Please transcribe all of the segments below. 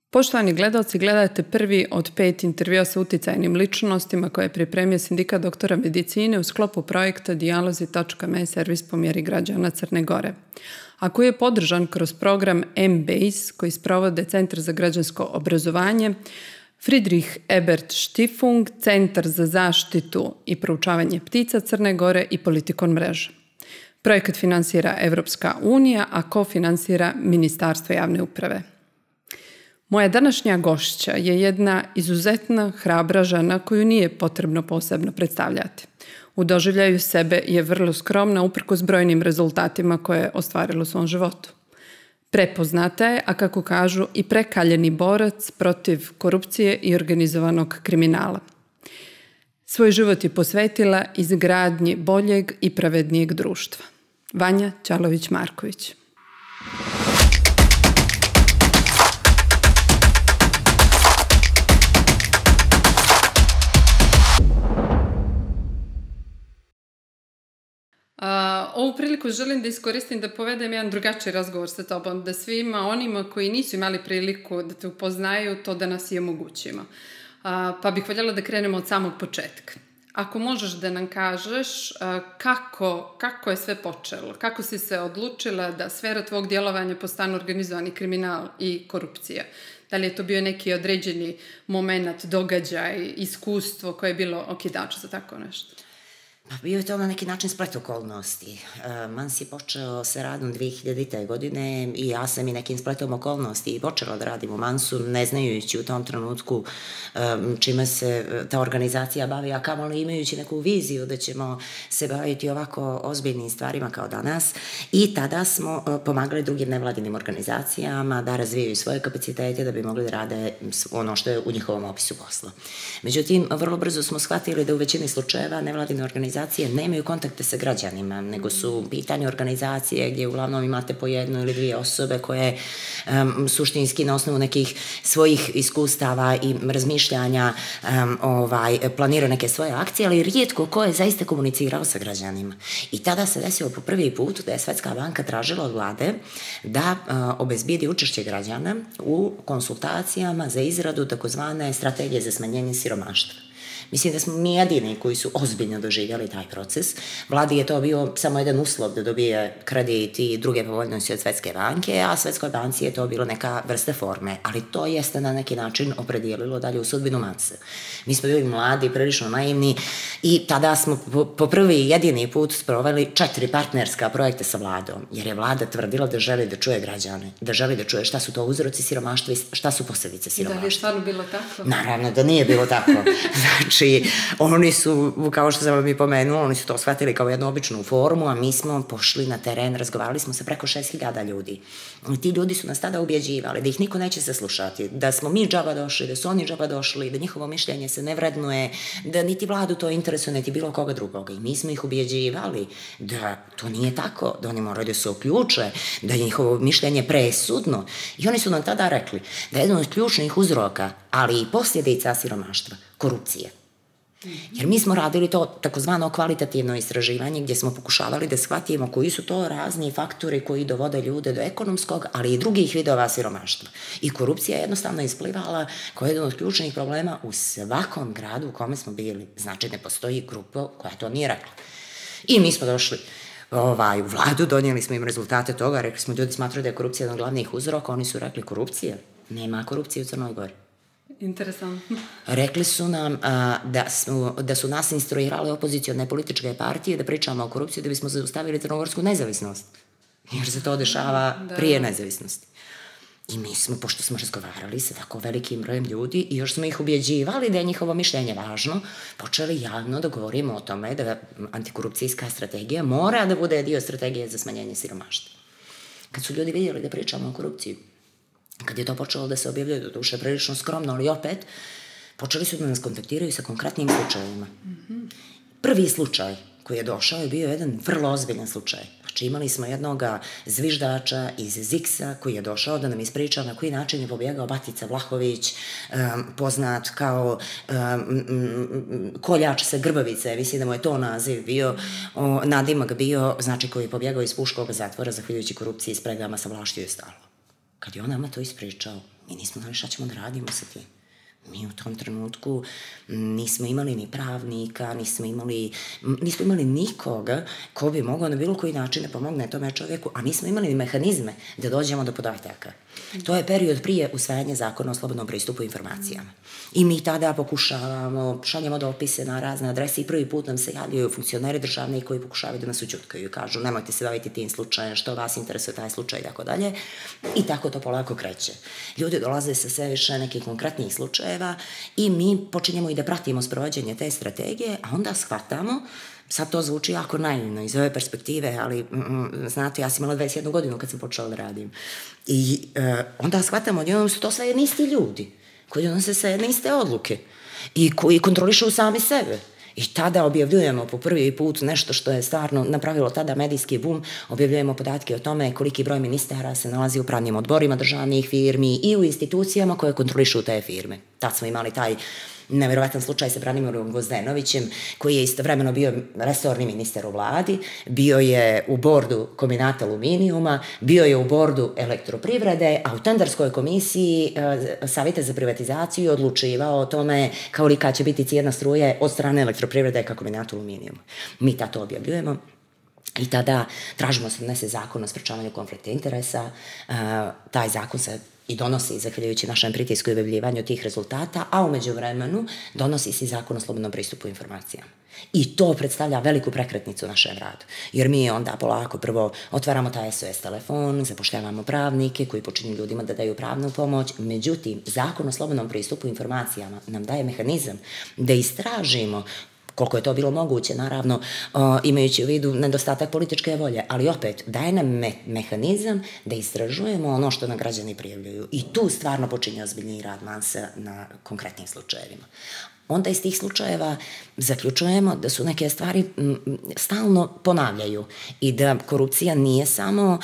Poštovani gledalci, gledajte prvi od 5 intervjua sa uticajnim ličnostima koje je pripremio Sindikat doktora medicine u sklopu projekta Dijalozi.me servis po mjeri građana Crne Gore, a koji je podržan kroz program M-Base koji sprovode Centar za građansko obrazovanje, Friedrich Ebert Stiftung, Centar za zaštitu i proučavanje ptica Crne Gore i Politikon mreža. Projekat finansira Evropska unija, a kofinansira Ministarstvo javne uprave. Moja današnja gošća je jedna izuzetna, hrabra žena koju nije potrebno posebno predstavljati. U doživljaju sebe je vrlo skromna uprkos brojnim rezultatima koje je ostvarila u svom životu. Prepoznata je, a kako kažu, i prekaljeni borac protiv korupcije i organizovanog kriminala. Svoj život je posvetila izgradnji boljeg i pravednijeg društva. Vanja Ćalović-Marković. Ovu priliku želim da iskoristim da povedem jedan drugačiji razgovor sa tobom, da svima onima koji nisu imali priliku da te upoznaju, to da nas i omogućimo. Pa bih voljela da krenemo od samog početka. Ako možeš da nam kažeš kako je sve počelo, kako si se odlučila da sfera tvog djelovanja postane organizovani kriminal i korupcija. Da li je to bio neki određeni moment, događaj, iskustvo koje je bilo okidač za tako nešto? Bio je to na neki način splet okolnosti. Mans je počeo sa radom 2000. godine i ja sam i nekim spletom okolnosti i počela da radim u Mansu, ne znajući u tom trenutku čime se ta organizacija bavi, a kamoli imajući neku viziju da ćemo se baviti ovako ozbiljnim stvarima kao danas. I tada smo pomagali drugim nevladinim organizacijama da razvijaju svoje kapacitete da bi mogli da rade ono što je u njihovom opisu posla. Međutim, vrlo brzo smo shvatili da u većini slučajeva nevladine organizacije nemaju kontakte sa građanima, nego su pitanje organizacije gdje uglavnom imate po jednu ili dvije osobe koje suštinski na osnovu nekih svojih iskustava i razmišljanja planiraju neke svoje akcije, ali rijetko ko je zaista komunicirao sa građanima. I tada se desilo po prvi put da je Svetska banka tražila od vlade da obezbijedi učešće građana u konsultacijama za izradu takozvane strategije za smanjenje siromaštva. Mislim da smo mi jedini koji su ozbiljno doživjeli taj proces. Vladi je to bio samo jedan uslov da dobije kredit i druge povoljnosti od Svetske banke, a Svetskoj banci je to bilo neka vrsta forme, ali to jeste na neki način opredijelilo dalje u sudbinu Mansa. Mi smo bili mladi, prilično naivni i tada smo po prvi jedini put sproveli 4 partnerska projekta sa vladom, jer je vlada tvrdila da želi da čuje građane, da želi da čuje šta su to uzroci siromaštva i šta su posljedice siromaštva. I da li je stvarno bilo tako? Naravno da nije bilo tako. Znači, oni su, kao što sam vam i pomenula, oni su to shvatili kao jednu običnu formu, a mi smo pošli na teren, razgovarali smo sa preko 6000 ljudi. Ti ljudi su nas tada ubjeđivali da ih niko neće saslušati, da smo mi džaba došli, da su oni džaba došli, da njihovo mišljenje se ne vrednuje, da niti vladu to interesuje, niti bilo koga drugoga. I mi smo ih ubjeđivali da to nije tako, da oni moraju da se uključe, da je njihovo mišljenje presudno. I oni su nam tada rekli da je jedan od ključnih uzroka, ali i posljedica siromaštva, korupcija. Jer mi smo radili to takozvano kvalitativno istraživanje gdje smo pokušavali da shvatimo koji su to razni faktori koji dovode ljude do ekonomskog, ali i drugih vidova siromaštva. I korupcija je jednostavno isplivala kao jedan od ključnih problema u svakom gradu u kome smo bili. Znači, ne postoji grupa koja to nije rekla. I mi smo došli u vladu, donijeli smo im rezultate toga, rekli smo ljudi smatraju da je korupcija jedan od glavnih uzroka, oni su rekli korupcija, nema korupcije u Crnoj Gori. Interesantno. Rekli su nam da su nas instruirale opozicione političke partije da pričamo o korupciji da bismo zaustavili crnogorsku nezavisnost. Jer se to dešava prije nezavisnosti. I mi smo, pošto smo razgovarali sa tako velikim brojem ljudi i još smo ih ubjeđivali da je njihovo mišljenje važno, počeli javno da govorimo o tome da antikorupcijska strategija mora da bude dio strategije za smanjenje siromaštva. Kad su ljudi vidjeli da pričamo o korupciji, kad je to počelo da se objavljaju, do duše prilično skromno, ali opet, počeli su da nas kontaktiraju sa konkretnim slučajevima. Prvi slučaj koji je došao je bio jedan vrlo ozbiljan slučaj. Znači, imali smo jednog zviždača iz Ziksa koji je došao da nam ispriča na koji način je pobjegao Batica Vlahović, poznat kao koljač sa Grbavice, mislim da mu je to naziv bio, nadimak bio, znači koji je pobjegao iz puškog zatvora zahvaljujući korupciji, spregama sa vlašću i ostalo. Kad je on nama to ispričao, mi nismo znali šta ćemo da radimo sa tim. Mi u tom trenutku nismo imali ni pravnika, nismo imali nikoga ko bi mogao na bilo koji način da pomogne tome čovjeku, a nismo imali ni mehanizme da dođemo do podataka. To je period prije usvajanja zakona o slobodnom pristupu informacijama. I mi tada pokušavamo, šaljemo dopise na razne adrese i prvi put nam se javljaju funkcioneri državni koji pokušavaju da nas ućutkaju i kažu nemojte se baviti tim slučajem, što vas interesuje taj slučaj i tako dalje. I tako to polako kreće. Ljudi dolaze sa sve više nekih konkretnih slučajeva i mi počinjemo i da pratimo sprovođenje te strategije, a onda shvatamo, sad to zvuči jako naivno iz ove perspektive, ali znate, ja sam imala 21 godinu kad sam počela da radim. I onda shvatamo da su to sve jedni isti ljudi koji donose sve jedne iste odluke i koji kontrolišu sami sebe. I tada objavljujemo po prvi put nešto što je stvarno napravilo tada medijski bum, objavljujemo podatke o tome koliki broj ministara se nalazi u upravnim odborima državnih firmi i u institucijama koje kontrolišu te firme. Tad smo imali taj nevjerovatan slučaj sa Branimirom Gvozdenovićem, koji je istovremeno bio resorni ministar u vladi, bio je u bordu kombinata aluminijuma, bio je u bordu elektroprivrede, a u tenderskoj komisiji Savjeta za privatizaciju odlučivao o tome kolika će biti cijena struje od strane elektroprivrede ka kombinatu aluminijuma. Mi to objavljujemo. I tada tražimo se donese zakon o sprečavanju konflikta interesa. Taj zakon se i donosi, zahvaljujući našem pritisku i objavljivanju tih rezultata, a u međuvremenu donosi se i zakon o slobodnom pristupu informacijama. I to predstavlja veliku prekretnicu u našem radu. Jer mi onda polako prvo otvaramo taj SOS telefon, zapošljavamo pravnike koji počinju ljudima da daju pravnu pomoć. Međutim, zakon o slobodnom pristupu informacijama nam daje mehanizam da istražimo koliko je to bilo moguće, naravno, imajući u vidu nedostatak političke volje, ali opet daje nam mehanizam da istražujemo ono što nam građani prijavljuju. I tu stvarno počinje ozbiljniji rad Mansa na konkretnim slučajevima. Onda iz tih slučajeva zaključujemo da su neke stvari stalno ponavljaju i da korupcija nije samo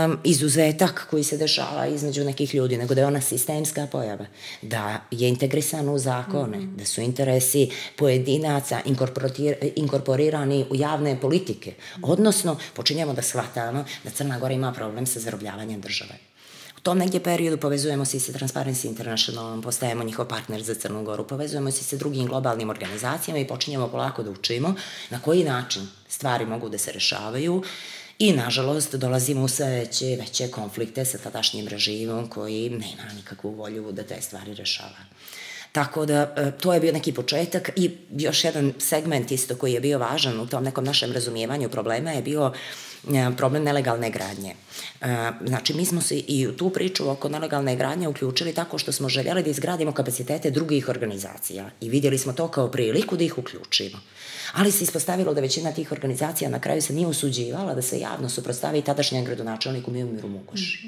izuzetak koji se dešava između nekih ljudi, nego da je ona sistemska pojava, da je integrisana u zakone, da su interesi pojedinaca inkorporirani u javne politike, odnosno počinjemo da shvatamo da Crna Gora ima problem sa zarobljavanjem države. U tom negdje periodu povezujemo se i sa Transparency Internationalom, postajemo njihov partner za Crnu Goru, povezujemo se i sa drugim globalnim organizacijama i počinjemo polako da učimo na koji način stvari mogu da se rešavaju i, nažalost, dolazimo u sve veće konflikte sa tadašnjim režimom koji nema nikakvu volju da te stvari rešava. Tako da, to je bio neki početak i još jedan segment isto koji je bio važan u tom nekom našem razumijevanju problema je bio problem nelegalne gradnje. Znači, mi smo se i u tu priču oko nelegalne gradnje uključili tako što smo željeli da izgradimo kapacitete drugih organizacija i vidjeli smo to kao priliku da ih uključimo. Ali se ispostavilo da većina tih organizacija na kraju se nije usuđivala da se javno suprotstavi tadašnjem gradonačelniku Mijomiru Mugoši.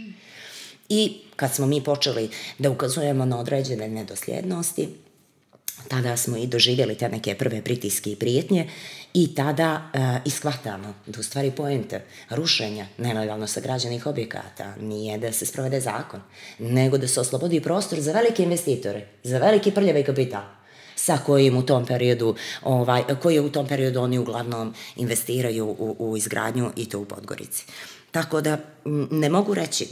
I kad smo mi počeli da ukazujemo na određene nedosljednosti, tada smo i doživjeli te neke prve pritiske i prijetnje i tada ishvatamo da u stvari poenta rušenja nelegalno sagrađenih objekata nije da se sprovede zakon, nego da se oslobodi prostor za velike investitore, za veliki prljavi kapital, sa kojim u tom periodu, koji u tom periodu oni uglavnom investiraju u izgradnju i to u Podgorici. Tako da ne mogu reći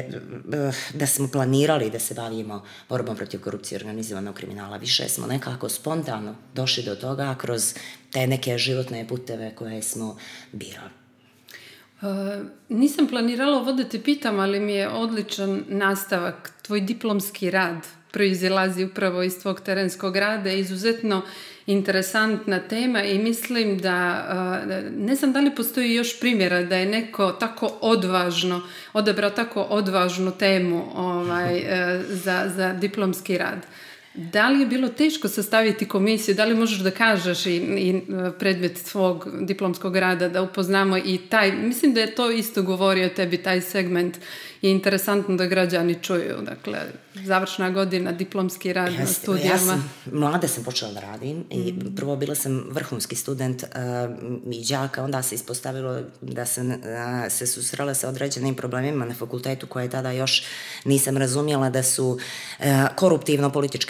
da smo planirali da se bavimo borbom protiv korupcije i organizovanog kriminala. Više smo nekako spontano došli do toga kroz te neke životne puteve koje smo birali. Nisam planirala ovo da te pitam, ali mi je odličan nastavak. Tvoj diplomski rad proizilazi upravo iz tvog terenskog rada, izuzetno interesantna tema i mislim da, ne znam da li postoji još primjera da je neko tako odvažno, odabrao tako odvažnu temu za diplomski rad. Da li je bilo teško sastaviti komisiju, da li možeš da kažeš i predmet tvog diplomskog rada, da upoznamo i taj, mislim da je to isto govorio tebi, taj segment je interesantno da građani čuju, dakle, završna godina, diplomski rad na studijama. Mlada sam počela da radim i prvo bila sam vrhunski student i đaka, onda se ispostavilo da sam se susrela sa određenim problemima na fakultetu koje tada još nisam razumjela da su koruptivno-političke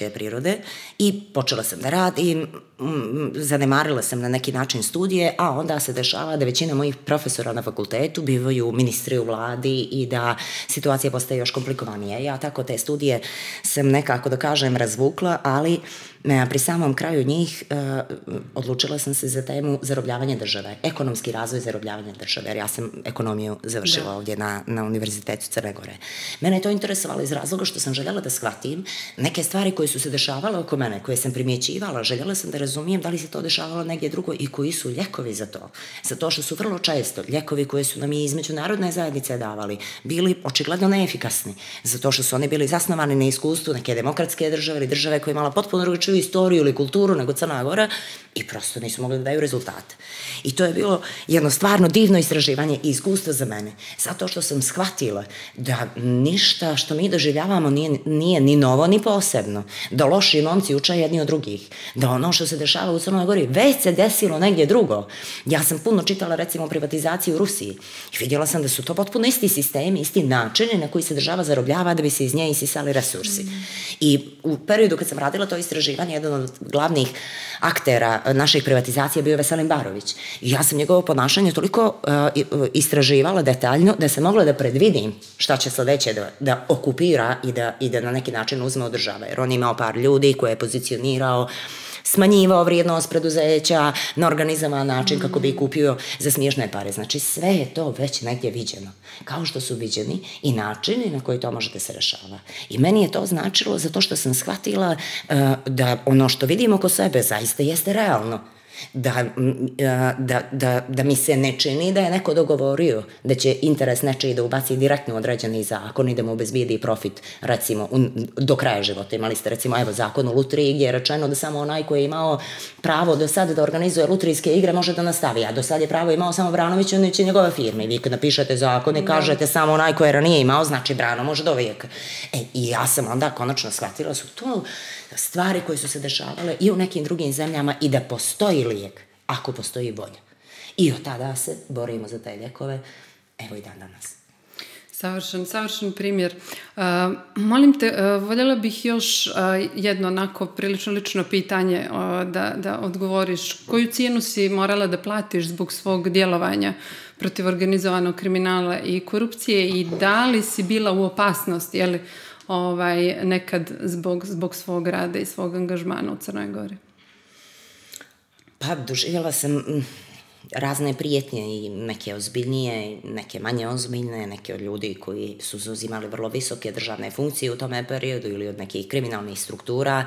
tehničke prirode i počela sam da radim, zanemarila sam na neki način studije, a onda se dešava da većina mojih profesora na fakultetu bivaju ministri u vladi i da situacija postaje još komplikovanija. Ja tako te studije sam nekako, da kažem, razvukla, ali pri samom kraju njih odlučila sam se za temu zarobljavanja države, ekonomski razvoj zarobljavanja države, jer ja sam ekonomiju završila ovdje na Univerzitetu Crne Gore. Mene je to interesovalo iz razloga što sam željela da shvatim neke stvari koje su se dešavale oko mene, koje sam primjećivala, željela sam da razumijem da li se to dešavalo negdje drugo i koji su ljekovi za to. Za to što su vrlo često ljekovi koje su nam i iz međunarodne zajednice davali bili očigledno neefikasni, zato što su oni bili zasnovani na iskustvu neke demokratske države ili države koja je imala potpuno drugačiju istoriju ili kulturu nego Crna Gora i prosto nisu mogli da daju rezultate. I to je bilo jedno stvarno divno istraživanje i iskustvo za mene, zato što sam shvatila da ništa što mi doživljavamo nije ni novo ni posebno, da loši momci uče jedni od drugih, da ono što se dešava u Crnoj Gori već se desilo negdje drugo. Ja sam puno čitala recimo privatizaciju u Rusiji i vidjela sam da su to potpuno isti sistemi, isti načini na koji se država zarobljava da bi se iz nje isisali resursi. I u periodu kad sam radila to istraživanje, jedan od glavnih aktera naših privatizacija bio Veselin Barović. I ja sam njegovo ponašanje toliko istraživala detaljno da sam mogla da predvidim šta će sledeće da okupira i da na neki način uzme od države. Jer on je imao par ljudi koje je pozicionirao, smanjivao vrijednost preduzeća na organizovan način kako bi kupio za smiješne pare. Znači sve je to već negdje viđeno. Kao što su viđeni i načini na koji to može da se rešava. I meni je to značilo zato što sam shvatila da ono što vidimo oko sebe zaista jeste realno. Da mi se ne čini da je neko dogovorio da će interes nečiji da ubaci direktno određeni zakon i da mu obezbijedi profit, recimo, do kraja života. Imali ste, recimo, evo, zakon o lutriji gdje je rečeno da samo onaj koji je imao pravo do sada da organizuje lutrijske igre može da nastavi, a do sada je pravo imao samo Branović i će njegove firme. Vi kad napišete zakon i kažete samo onaj koji je ranije imao, znači Brano može do vijeka. I ja sam onda konačno shvatila su to stvari koje su se dešavale i u nekim drugim zemljama i da postoji lijek, ako postoji volja. I od tada se borimo za te lijekove, evo i dan danas. Savršen primjer. Molim te, voljela bih još jedno onako prilično lično pitanje da odgovoriš. Koju cijenu si morala da platiš zbog svog djelovanja protiv organizovanog kriminala i korupcije i da li si bila u opasnosti, je li nekad zbog svog rada i svog angažmana u Crnoj Gori? Pa, doživjela sam razne prijetnje i neke ozbiljnije, neke manje ozbiljne, neke od ljudi koji su zauzimali vrlo visoke državne funkcije u tome periodu ili od nekih kriminalnih struktura.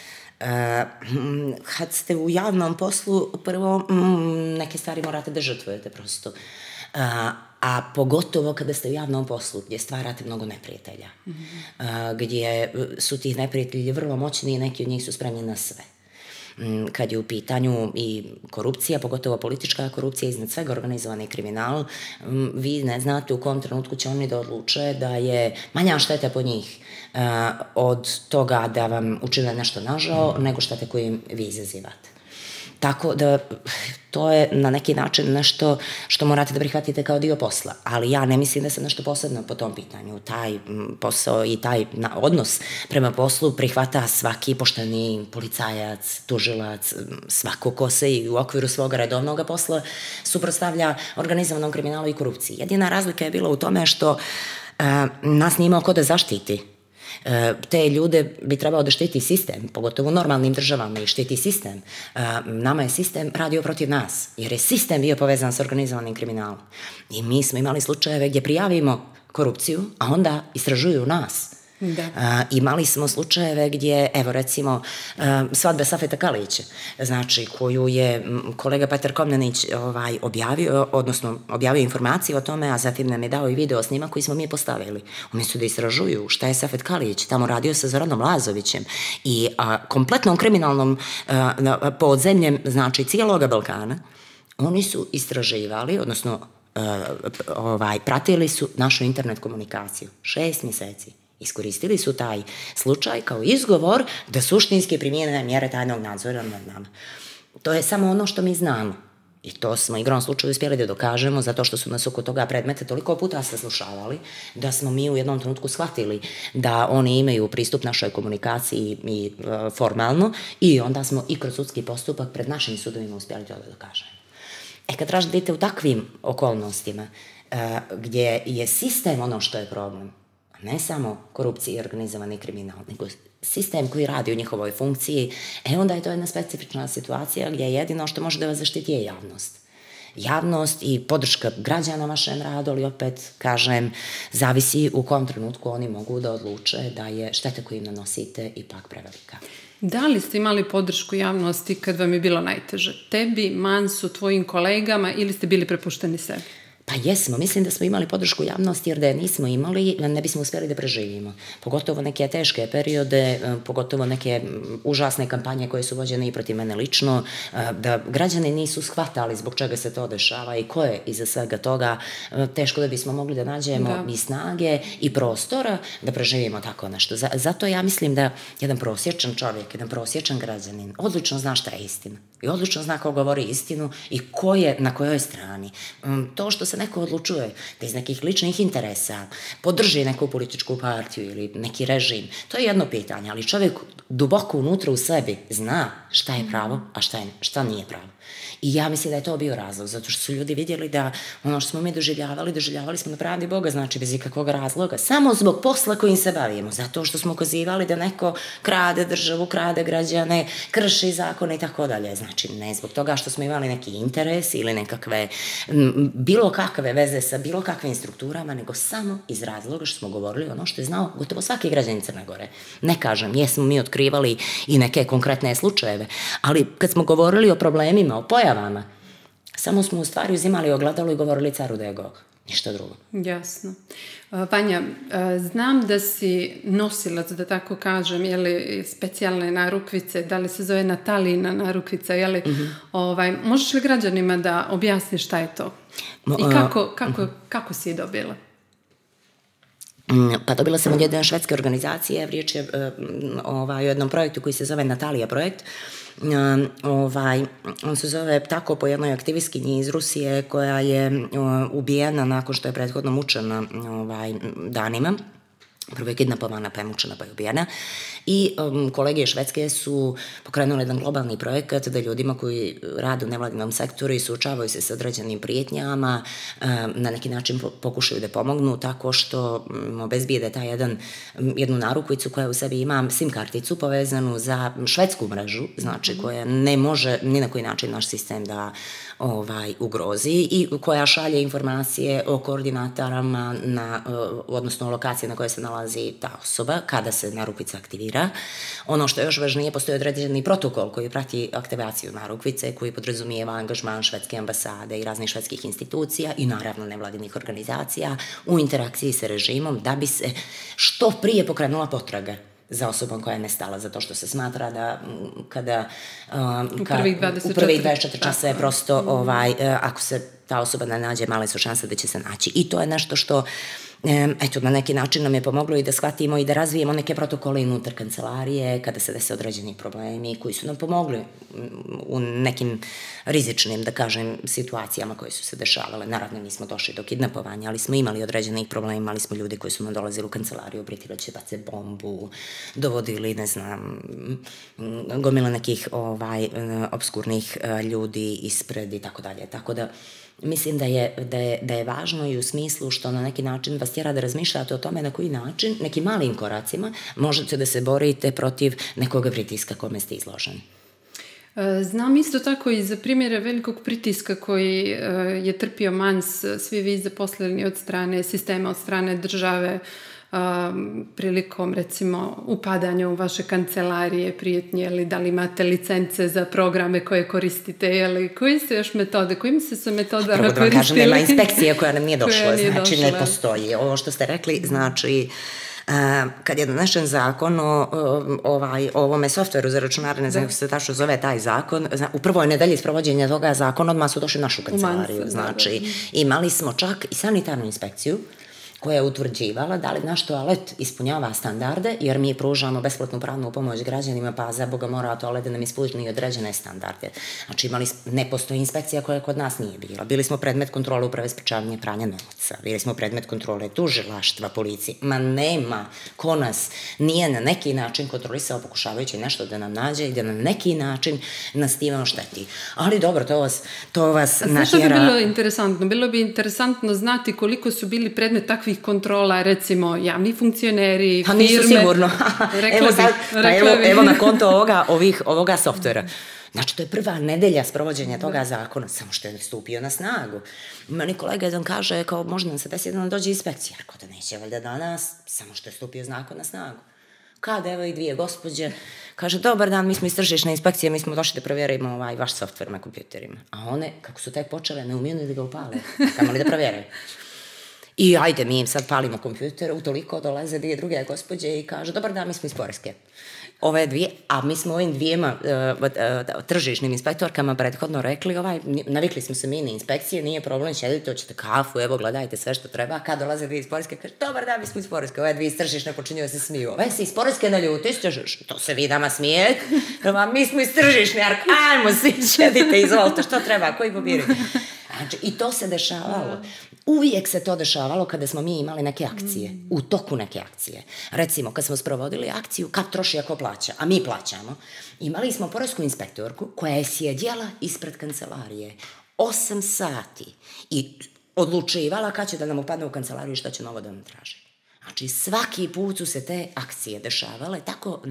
Kad ste u javnom poslu, prvo neke stvari morate da žrtvujete prosto. A pogotovo kada ste u javnom poslu gdje stvarate mnogo neprijatelja, gdje su tih neprijatelji vrlo moćni i neki od njih su spremni na sve. Kad je u pitanju i korupcija, pogotovo politička korupcija, iznad svega organizovani kriminal, vi ne znate u kom trenutku će oni da odluče da je manja šteta po njih od toga da vam učine nešto nažao, nego štete koju vi izazivate. Tako da to je na neki način nešto što morate da prihvatite kao dio posla, ali ja ne mislim da sam nešto posebno po tom pitanju. Taj posao i taj odnos prema poslu prihvata svaki pošteni policajac, tužilac, svako ko se i u okviru svoga redovnog posla suprotstavlja organizovanom kriminalu i korupciji. Jedina razlika je bila u tome što nas nije imao ko da zaštiti. Te ljude bi trebao da štiti sistem, pogotovo u normalnim državama i štiti sistem. Nama je sistem radio protiv nas, jer je sistem bio povezan s organizovanim kriminalom. I mi smo imali slučajeve gdje prijavimo korupciju, a onda istražuju nas. Imali smo slučajeve gdje, evo recimo, svadbe Safeta Kalića, znači koju je kolega Petar Komnenić objavio, odnosno objavio informacije o tome, a zatim nam je dao i video snima koji smo mi postavili. Umjesto da istražuju šta je Safet Kalić, tamo radio sa Zoranom Lazovićem i kompletnom kriminalnom podzemljem, znači cijeloga Balkana, oni su istraživali, odnosno pratili su našu internet komunikaciju 6 mjeseci. Iskoristili su taj slučaj kao izgovor da suštinski primijene mjere tajnog nadzora nad nama. To je samo ono što mi znamo. I to smo igrom slučaju uspjeli da dokažemo, zato što su nas oko toga predmeta toliko puta saslušavali, da smo mi u jednom trenutku shvatili da oni imaju pristup našoj komunikaciji i formalno, i onda smo i kroz sudski postupak pred našim sudovima uspjeli to da dokažemo. Kad radite u takvim okolnostima, gdje je sistem ono što je problem, a ne samo korupcija i organizovani kriminal, nego sistem koji radi u njihovoj funkciji, onda je to jedna specifična situacija gdje jedino što može da vas zaštiti je javnost. Javnost i podrška građana vašem radu, ali opet, kažem, zavisi u kom trenutku oni mogu da odluče da je šteta koju im nanosite ipak prevelika. Da li ste imali podršku javnosti kad vam je bilo najteže? Tebi, Mansu, tvojim kolegama, ili ste bili prepušteni sebi? Pa jesmo, mislim da smo imali podršku javnosti, jer da je nismo imali, ne bismo uspjeli da preživimo. Pogotovo neke teške periode, pogotovo neke užasne kampanje koje su vođene i protiv mene lično, da građani nisu shvatali zbog čega se to dešava i ko je iza svega toga, teško da bismo mogli da nađemo i snage i prostora da preživimo tako nešto. Zato ja mislim da jedan prosječan čovjek, jedan prosječan građanin odlično zna šta je istina i odlično zna ko govori istinu i ko je na kojoj strani. To što se neko odlučuje da iz nekih ličnih interesa podrži neku političku partiju ili neki režim, to je jedno pitanje, ali čovjek duboko unutra u sebi zna šta je pravo, a šta nije pravo. I ja mislim da je to bio razlog, zato što su ljudi vidjeli da ono što smo mi doživljavali smo na pravdi Boga, znači bez ikakvog razloga, samo zbog posla kojim se bavimo, zato što smo ukazivali da neko krade državu, krade građane, krši zakone i tako dalje. Znači, ne zbog toga što smo imali neki interes ili nekakve, bilo kakve veze sa bilo kakvim strukturama, nego samo iz razloga što smo govorili ono što je znao gotovo svaki građanin Crne Gore. Ne kažem, jesmo mi otkrivali i neke konkretne slučajeve, ali kad smo govorili o problemima, o pojavama, samo smo u stvari uzimali ogledalo i govorili caru da je Gog. Ništa drugo. Jasno. Vanja, znam da si nosilac, da tako kažem, specijalne narukvice, da li se zove Natalijina narukvica, možeš li građanima da objasniš šta je to? I kako si je dobila? Pa dobila sam od jedne švedske organizacije, riječ je o jednom projektu koji se zove Natalija projekt. On se zove tako po jednoj aktivistkinji iz Rusije koja je ubijena nakon što je prethodno mučena danima. Prvo je kidnapovana, pa je mučena, pa je ubijena. I kolege švedske su pokrenuli jedan globalni projekat da ljudima koji rade u nevladinom sektoru i suočavaju se sa određenim prijetnjama, na neki način pokušaju da pomognu tako što obezbijede jednu narukvicu koja u sebi ima SIM karticu povezanu za švedsku mrežu, znači koja ne može ni na koji način naš sistem da ugrozi i koja šalje informacije o koordinatorama, odnosno o lokaciji na kojoj se nalazi ta osoba kada se narukvica aktivira. Ono što je još važnije, postoji određeni protokol koji prati aktivaciju narukvice, koji podrazumijeva angažman švedske ambasade i raznih švedskih institucija i naravno nevladinih organizacija u interakciji sa režimom da bi se što prije pokrenula potraga za osobom koja je nestala, zato što se smatra da kada u prvih 24 časa je prosto, ako se ta osoba ne nađe, male su šanse da će se naći. I to je nešto što na neki način nam je pomoglo i da shvatimo i da razvijemo neke protokole unutar kancelarije kada se dese određeni problemi koji su nam pomogli u nekim rizičnim, da kažem, situacijama koje su se dešavale. Naravno, nismo došli do kidnapovanja, ali smo imali određenih problema, imali smo ljudi koji su nam dolazili u kancelariju, prijeti da će bace bombu, dovodili, ne znam, gomila nekih obskurnih ljudi ispred i tako dalje. Tako da mislim da je važno i u smislu što na neki način vas tjera da razmišljate o tome na koji način, nekim malim koracima, možete da se borite protiv nekoga pritiska kome ste izloženi. Znam isto tako i za primjere velikog pritiska koji je trpio Mans, svi vi zaposleni od strane sistema, od strane države, prilikom recimo upadanja u vaše kancelarije, prijetnje, da li imate licence za programe koje koristite, koje su još metode, kojim se su metodama koristili? Prvo da vam kažem, nema inspekcije koja nam nije došla, znači ne postoji. Ovo što ste rekli, znači kad je donešen zakon o ovome softveru za računare, ne znam kako se tačno zove taj zakon, u prvoj nedelji sprovođenja toga zakona odmah su došli u našu kancelariju. Znači, imali smo čak i sanitarnu inspekciju koja je utvrđivala da li naš toalet ispunjava standarde, jer mi pružamo besplatnu pravnu pomoć građanima, pa za Boga mora toalet da nam ispuni određene standarde. Znači, ne postoji inspekcija koja kod nas nije bila. Bili smo predmet kontrole Uprave sprečavanja pranja novca, bili smo predmet kontrole tužilaštva, policije. Ma nema ko nas nije na neki način kontrolisao pokušavajući nešto da nam nađe i da na neki način nas time ošteti. Ali dobro, to vas natjera... Znaš što bi bilo interesantno? Bilo bi interesantno znati koliko su bili predmet takvih kontrola, recimo javni funkcioneri, firme. Nisu sigurno. Evo na konto ovoga softvera. Znači, to je prva nedelja sprovođenja toga zakona, samo što je stupio na snagu. Meni kolega jedan kaže, kao možda nam se desi da nam dođe inspekcija, ako da neće valjda danas, samo što je stupio zakon na snagu. Kad evo i dvije gospođe, kaže, dobar dan, mi smo iz tržišne inspekcije, mi smo došli da provjerimo vaš softver na kompjuterima. A one, kako su tek počele, ne umiju ni da ga upale, kamo li da provjeraju. I ajde, mi im sad palimo kompjuter, utoliko dolaze dvije druge gospođe i kaže, dobar dan, mi smo iz Poreske. Ove dvije, a mi smo ovim dvijema tržišnim inspektorkama prethodno rekli, navikli smo se mi na inspekcije, nije problem, šedite, hoćete kafu, evo gledajte sve što treba, kad dolaze dvije iz Poreske, kaže, dobar dan, mi smo iz Poreske, ove dvije iz tržišne počinju da se smiju, ove si iz Poreske na ljuti, to se vi nama smijete, mi smo iz tržišne, ajmo svi, šedite, izvolite, što treba, koji pobiri. Znači, i to se dešavalo. Uvijek se to dešavalo kada smo mi imali neke akcije, u toku neke akcije. Recimo, kad smo sprovodili akciju Kap troši ako plaća, a mi plaćamo, imali smo poresku inspektorku koja je sjedjela ispred kancelarije 8 sati i odlučivala kad će da nam upadne u kancelariju i šta će novo da nam traži. Znači, svaki put su se te akcije dešavale tako,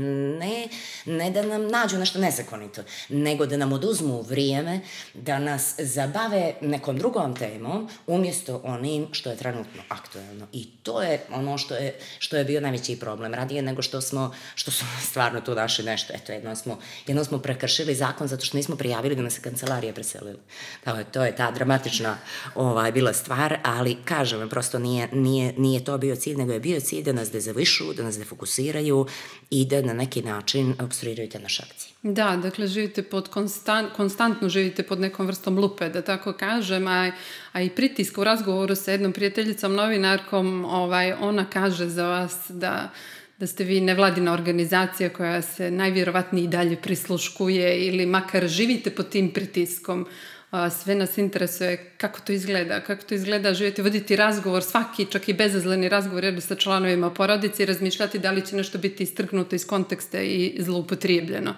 ne da nam nađu nešto nezakonito, nego da nam oduzmu vrijeme, da nas zabave nekom drugom temom, umjesto onim što je trenutno aktuelno. I to je ono što je bio najveći problem. Radije nego što smo stvarno tu našli nešto. Eto, jednom smo prekršili zakon zato što nismo prijavili da nas se kancelarije preselili. To je ta dramatična bila stvar, ali kažem, prosto nije to bio cilj, nego je bio cilj da nas dezavišu, da nas defokusiraju i da na neki način obstruiraju te naše akcije. Da, dakle, živite konstantno živite pod nekom vrstom lupe, da tako kažem, a i pritisk u razgovoru sa jednom prijateljicom novinarkom, ona kaže za vas da ste vi nevladina organizacija koja se najvjerovatnije i dalje prisluškuje ili makar živite pod tim pritiskom. Sve nas interesuje kako to izgleda živjeti, voditi razgovor, svaki, čak i bezazleni razgovor jer sa članovima porodice i razmišljati da li će nešto biti istrgnuto iz konteksta i zloupotrijebljeno.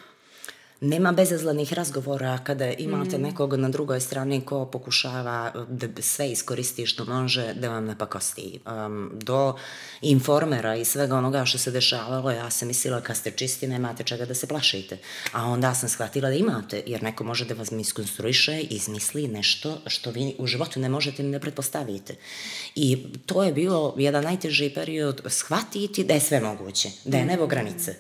Nema bezazlenih razgovora kada imate nekog na drugoj strani ko pokušava da sve iskoristi što može da vam napakosti. Do Informera i svega onoga što se dešavalo, ja sam mislila kad ste čisti nemate čega da se plašite. A onda sam shvatila da imate, jer neko može da vas iskonstruiše, izmisli nešto što vi u životu ne možete ni da pretpostavite. I to je bilo jedan najteži period shvatiti da je sve moguće, da je nebo granice.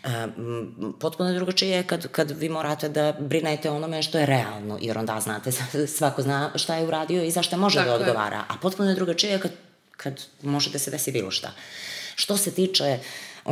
Potpuno drugačije je kad vi morate da brinete onome što je realno, jer onda znate, svako zna šta je uradio i za šta može da odgovara, a potpuno drugačije je kad može da se desi bilo šta. Što se tiče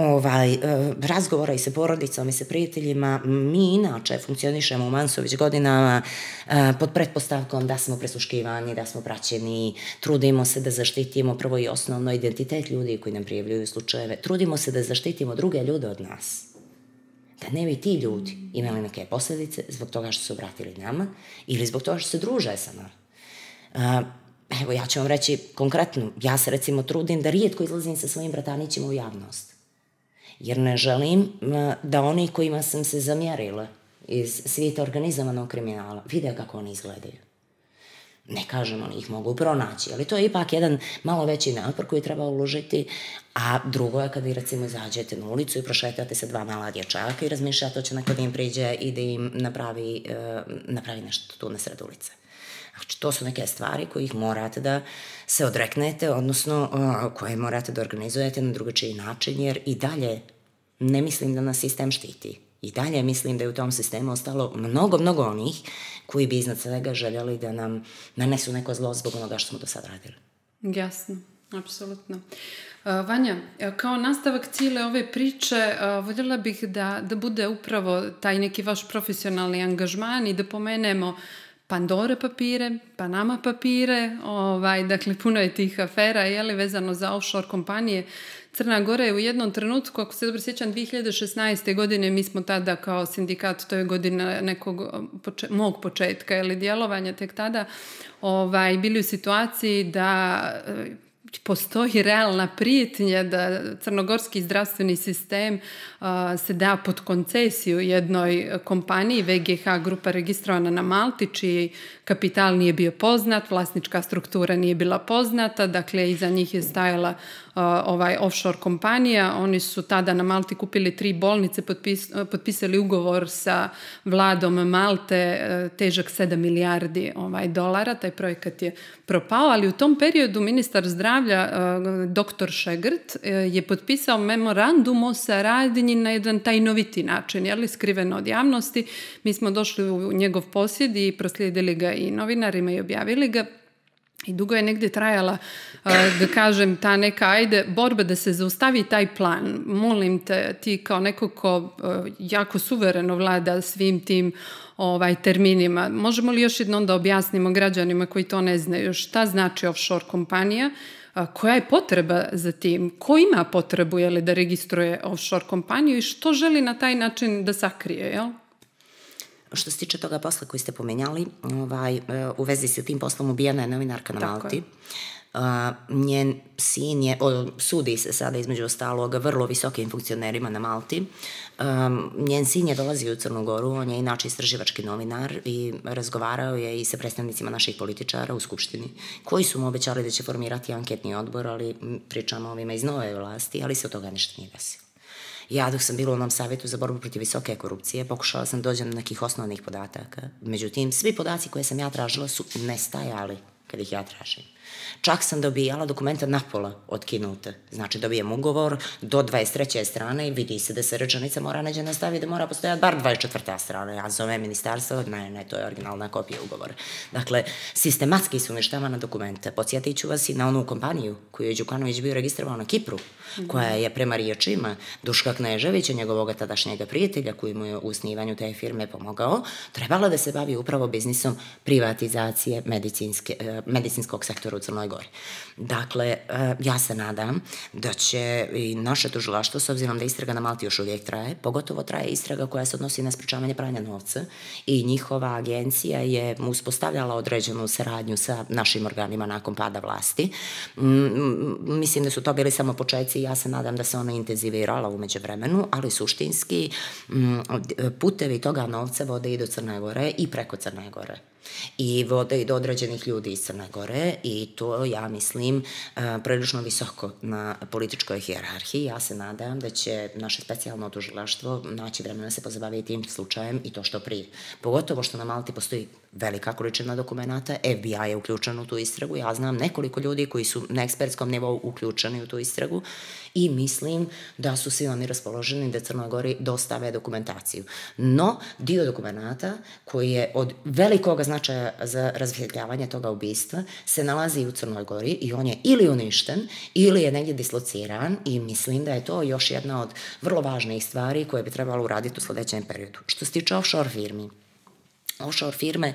razgovora i sa porodicom i sa prijateljima, mi inače funkcionišemo u Mansu već godinama pod pretpostavkom da smo prisluškivani, da smo praćeni, trudimo se da zaštitimo prvo i osnovno identitet ljudi koji nam prijavljuju slučajeve, trudimo se da zaštitimo druge ljude od nas. Da ne bi ti ljudi imali neke posljedice zbog toga što su obratili nama ili zbog toga što se druže sa nama. Evo, ja ću vam reći konkretno, ja se recimo trudim da rijetko izlazim sa svojim bratanićima u javnost. Jer ne želim da oni kojima sam se zamjerila iz svijeta organizovanog kriminala vide kako oni izgledaju. Ne kažem, oni ih mogu pronaći, ali to je ipak jedan malo veći napor koji treba uložiti, a drugo je kad vi recimo izađete na ulicu i prošetate se dva mala dječaka i razmišljate to će neko da im priđe i da im napravi nešto tu na sred ulice. Znači, to su neke stvari kojih morate da se odreknete, odnosno koje morate da organizujete na drugačiji način, jer i dalje ne mislim da nas sistem štiti. I dalje mislim da je u tom sistemu ostalo mnogo onih koji bi iznad svega željeli da nam nanesu neko zlo zbog onoga što smo do sad radili. Jasno, apsolutno. Vanja, kao nastavak cijele ove priče, voljela bih da bude upravo taj neki vaš profesionalni angažman i da pomenemo Pandore papire, Panama papire, dakle puno je tih afera, vezano za offshore kompanije. Crna Gora je u jednom trenutku, ako se dobro sjećam, 2016. godine, mi smo tada kao sindikat, to je godina nekog mog početka djelovanja, tek tada bili u situaciji da postoji realna prijetnja da crnogorski zdravstveni sistem se da pod koncesiju jednoj kompaniji, VGH grupa registrovana na Malti, čiji kapital nije bio poznat, vlasnička struktura nije bila poznata, dakle iza njih je stajala offshore kompanija. Oni su tada na Malti kupili 3 bolnice, potpisali ugovor sa vladom Malte, težak 7 milijardi dolara. Taj projekat je propao, ali u tom periodu ministar zdravlja, dr. Šegrt, je potpisao memorandum o saradnji na jedan tajnoviti način, skriveno od javnosti. Mi smo došli u njegov posjed i proslijedili ga i novinarima i objavili ga. I dugo je negdje trajala, da kažem, ta neka borba da se zaustavi taj plan. Molim te, ti kao neko ko jako suvereno vlada svim tim terminima, možemo li još jednom da objasnimo građanima koji to ne znaju šta znači offshore kompanija, koja je potreba za tim, ko ima potrebu da registruje offshore kompaniju i što želi na taj način da sakrije, jel? Što se tiče toga posla koji ste pomenjali, u vezi sa tim poslom ubijena je novinarka na Malti. Njen sin sudi se sada između ostalog vrlo visokim funkcionerima na Malti. Njen sin je dolazio u Crnu Goru, on je inače istraživački novinar i razgovarao je i sa predstavnicima naših političara u Skupštini, koji su mu obećali da će formirati anketni odbor, ali pričamo o ovima iz nove vlasti, ali se od toga ništa nije desilo. Ja dok sam bila u onom savjetu za borbu protiv visoke korupcije, pokušala sam dođem do nekih osnovnih podataka. Međutim, svi podaci koje sam ja tražila su nestajali kad ih ja tražim. Čak sam dobijala dokumenta napola otkinute. Znači, dobijem ugovor do 23. strane i vidi se da se rečenica mora neđe nastaviti, da mora postojati bar 24. strana. Ja zovem ministarstvo, ne, to je originalna kopija ugovora. Dakle, sistematski su uništavana dokumente. Podsjetit ću vas i na onu kompaniju koju je Đukanović bio registrovao na Kipru, koja je prema riječima Duška Kneževića, njegovog tadašnjega prijatelja, koji mu je u osnivanju te firme pomogao, trebala da se bavi upravo biznisom privatizacije medicinskog sektora u Crnoj Gori. Dakle, ja se nadam da će i naše tužilaštvo, s obzirom da istraga na Malti još uvijek traje, pogotovo traje istraga koja se odnosi na sprečavanje pranja novca i njihova agencija je uspostavljala određenu saradnju sa našim organima nakon pada vlasti. Mislim da su to bili samo početci i ja se nadam da se ona intenzivirala u međuvremenu, ali suštinski putevi toga novca vode i do Crne Gore i preko Crne Gore. I vode i do određenih ljudi iz Crne Gore i to, ja mislim, prilično visoko na političkoj hijerarhiji. Ja se nadam da će naše specijalno tužilaštvo naći vremena se pozabaviti tim slučajem i to što prije. Pogotovo što na Malti postoji velika količina dokumenta, FBI je uključen u tu istragu, ja znam nekoliko ljudi koji su na ekspertskom nivou uključeni u tu istragu i mislim da su svi oni raspoloženi da Crnoj Gori dostave dokumentaciju. No, dio dokumenta koji je od velikog značaja za razvjetljavanje toga ubistva se nalazi u Crnoj Gori i on je ili uništen ili je negdje dislociran i mislim da je to još jedna od vrlo važnih stvari koje bi trebalo uraditi u sljedećem periodu. Što se tiče offshore firmi, offshore firme,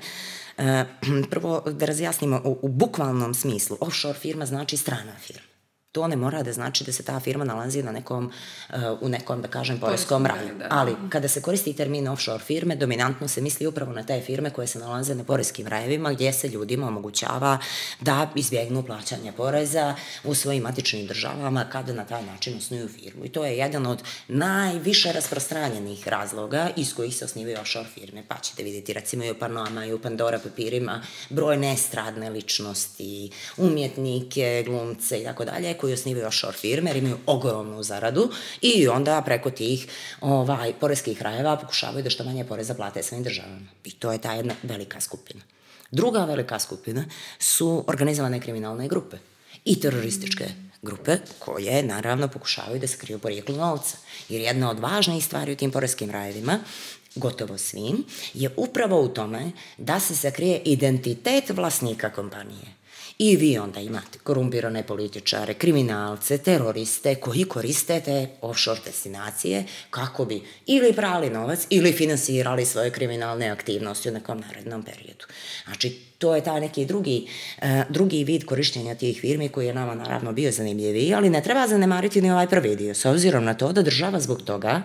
prvo da razjasnimo u bukvalnom smislu, offshore firma znači strana firma. To ne mora da znači da se ta firma nalazi u nekom, da kažem, poreskom raju. Ali, kada se koristi termin offshore firme, dominantno se misli upravo na te firme koje se nalaze na poreskim rajevima, gdje se ljudima omogućava da izbjegnu plaćanje poreza u svojim matičnim državama kada na taj način osnuju firmu. I to je jedan od najviše rasprostranjenih razloga iz kojih se osnivaju offshore firme. Pa ćete vidjeti, recimo, i u Panama i u Pandora papirima brojne estradne ličnosti, umjetnike, glumce i tako dalje, koji osnivaju offshore firme jer imaju ogromnu zaradu i onda preko tih poreskih rajeva pokušavaju da što manje poreza plate svojim državama. I to je ta jedna velika skupina. Druga velika skupina su organizovane kriminalne grupe i terorističke grupe koje naravno pokušavaju da sakriju porijeklo novca. Jer jedna od važnijih stvari u tim poreskim rajevima, gotovo svim, je upravo u tome da se sakrije identitet vlasnika kompanije. I vi onda imate korumpirane političare, kriminalce, teroriste koji koriste te offshore destinacije kako bi ili prali novac ili finansirali svoje kriminalne aktivnosti u nekom narednom periodu. Znači, to je taj neki drugi vid korištenja tih firmi koji je nama naravno bio zanimljiviji, ali ne treba zanemariti ni ovaj prvi dio, s obzirom na to da država zbog toga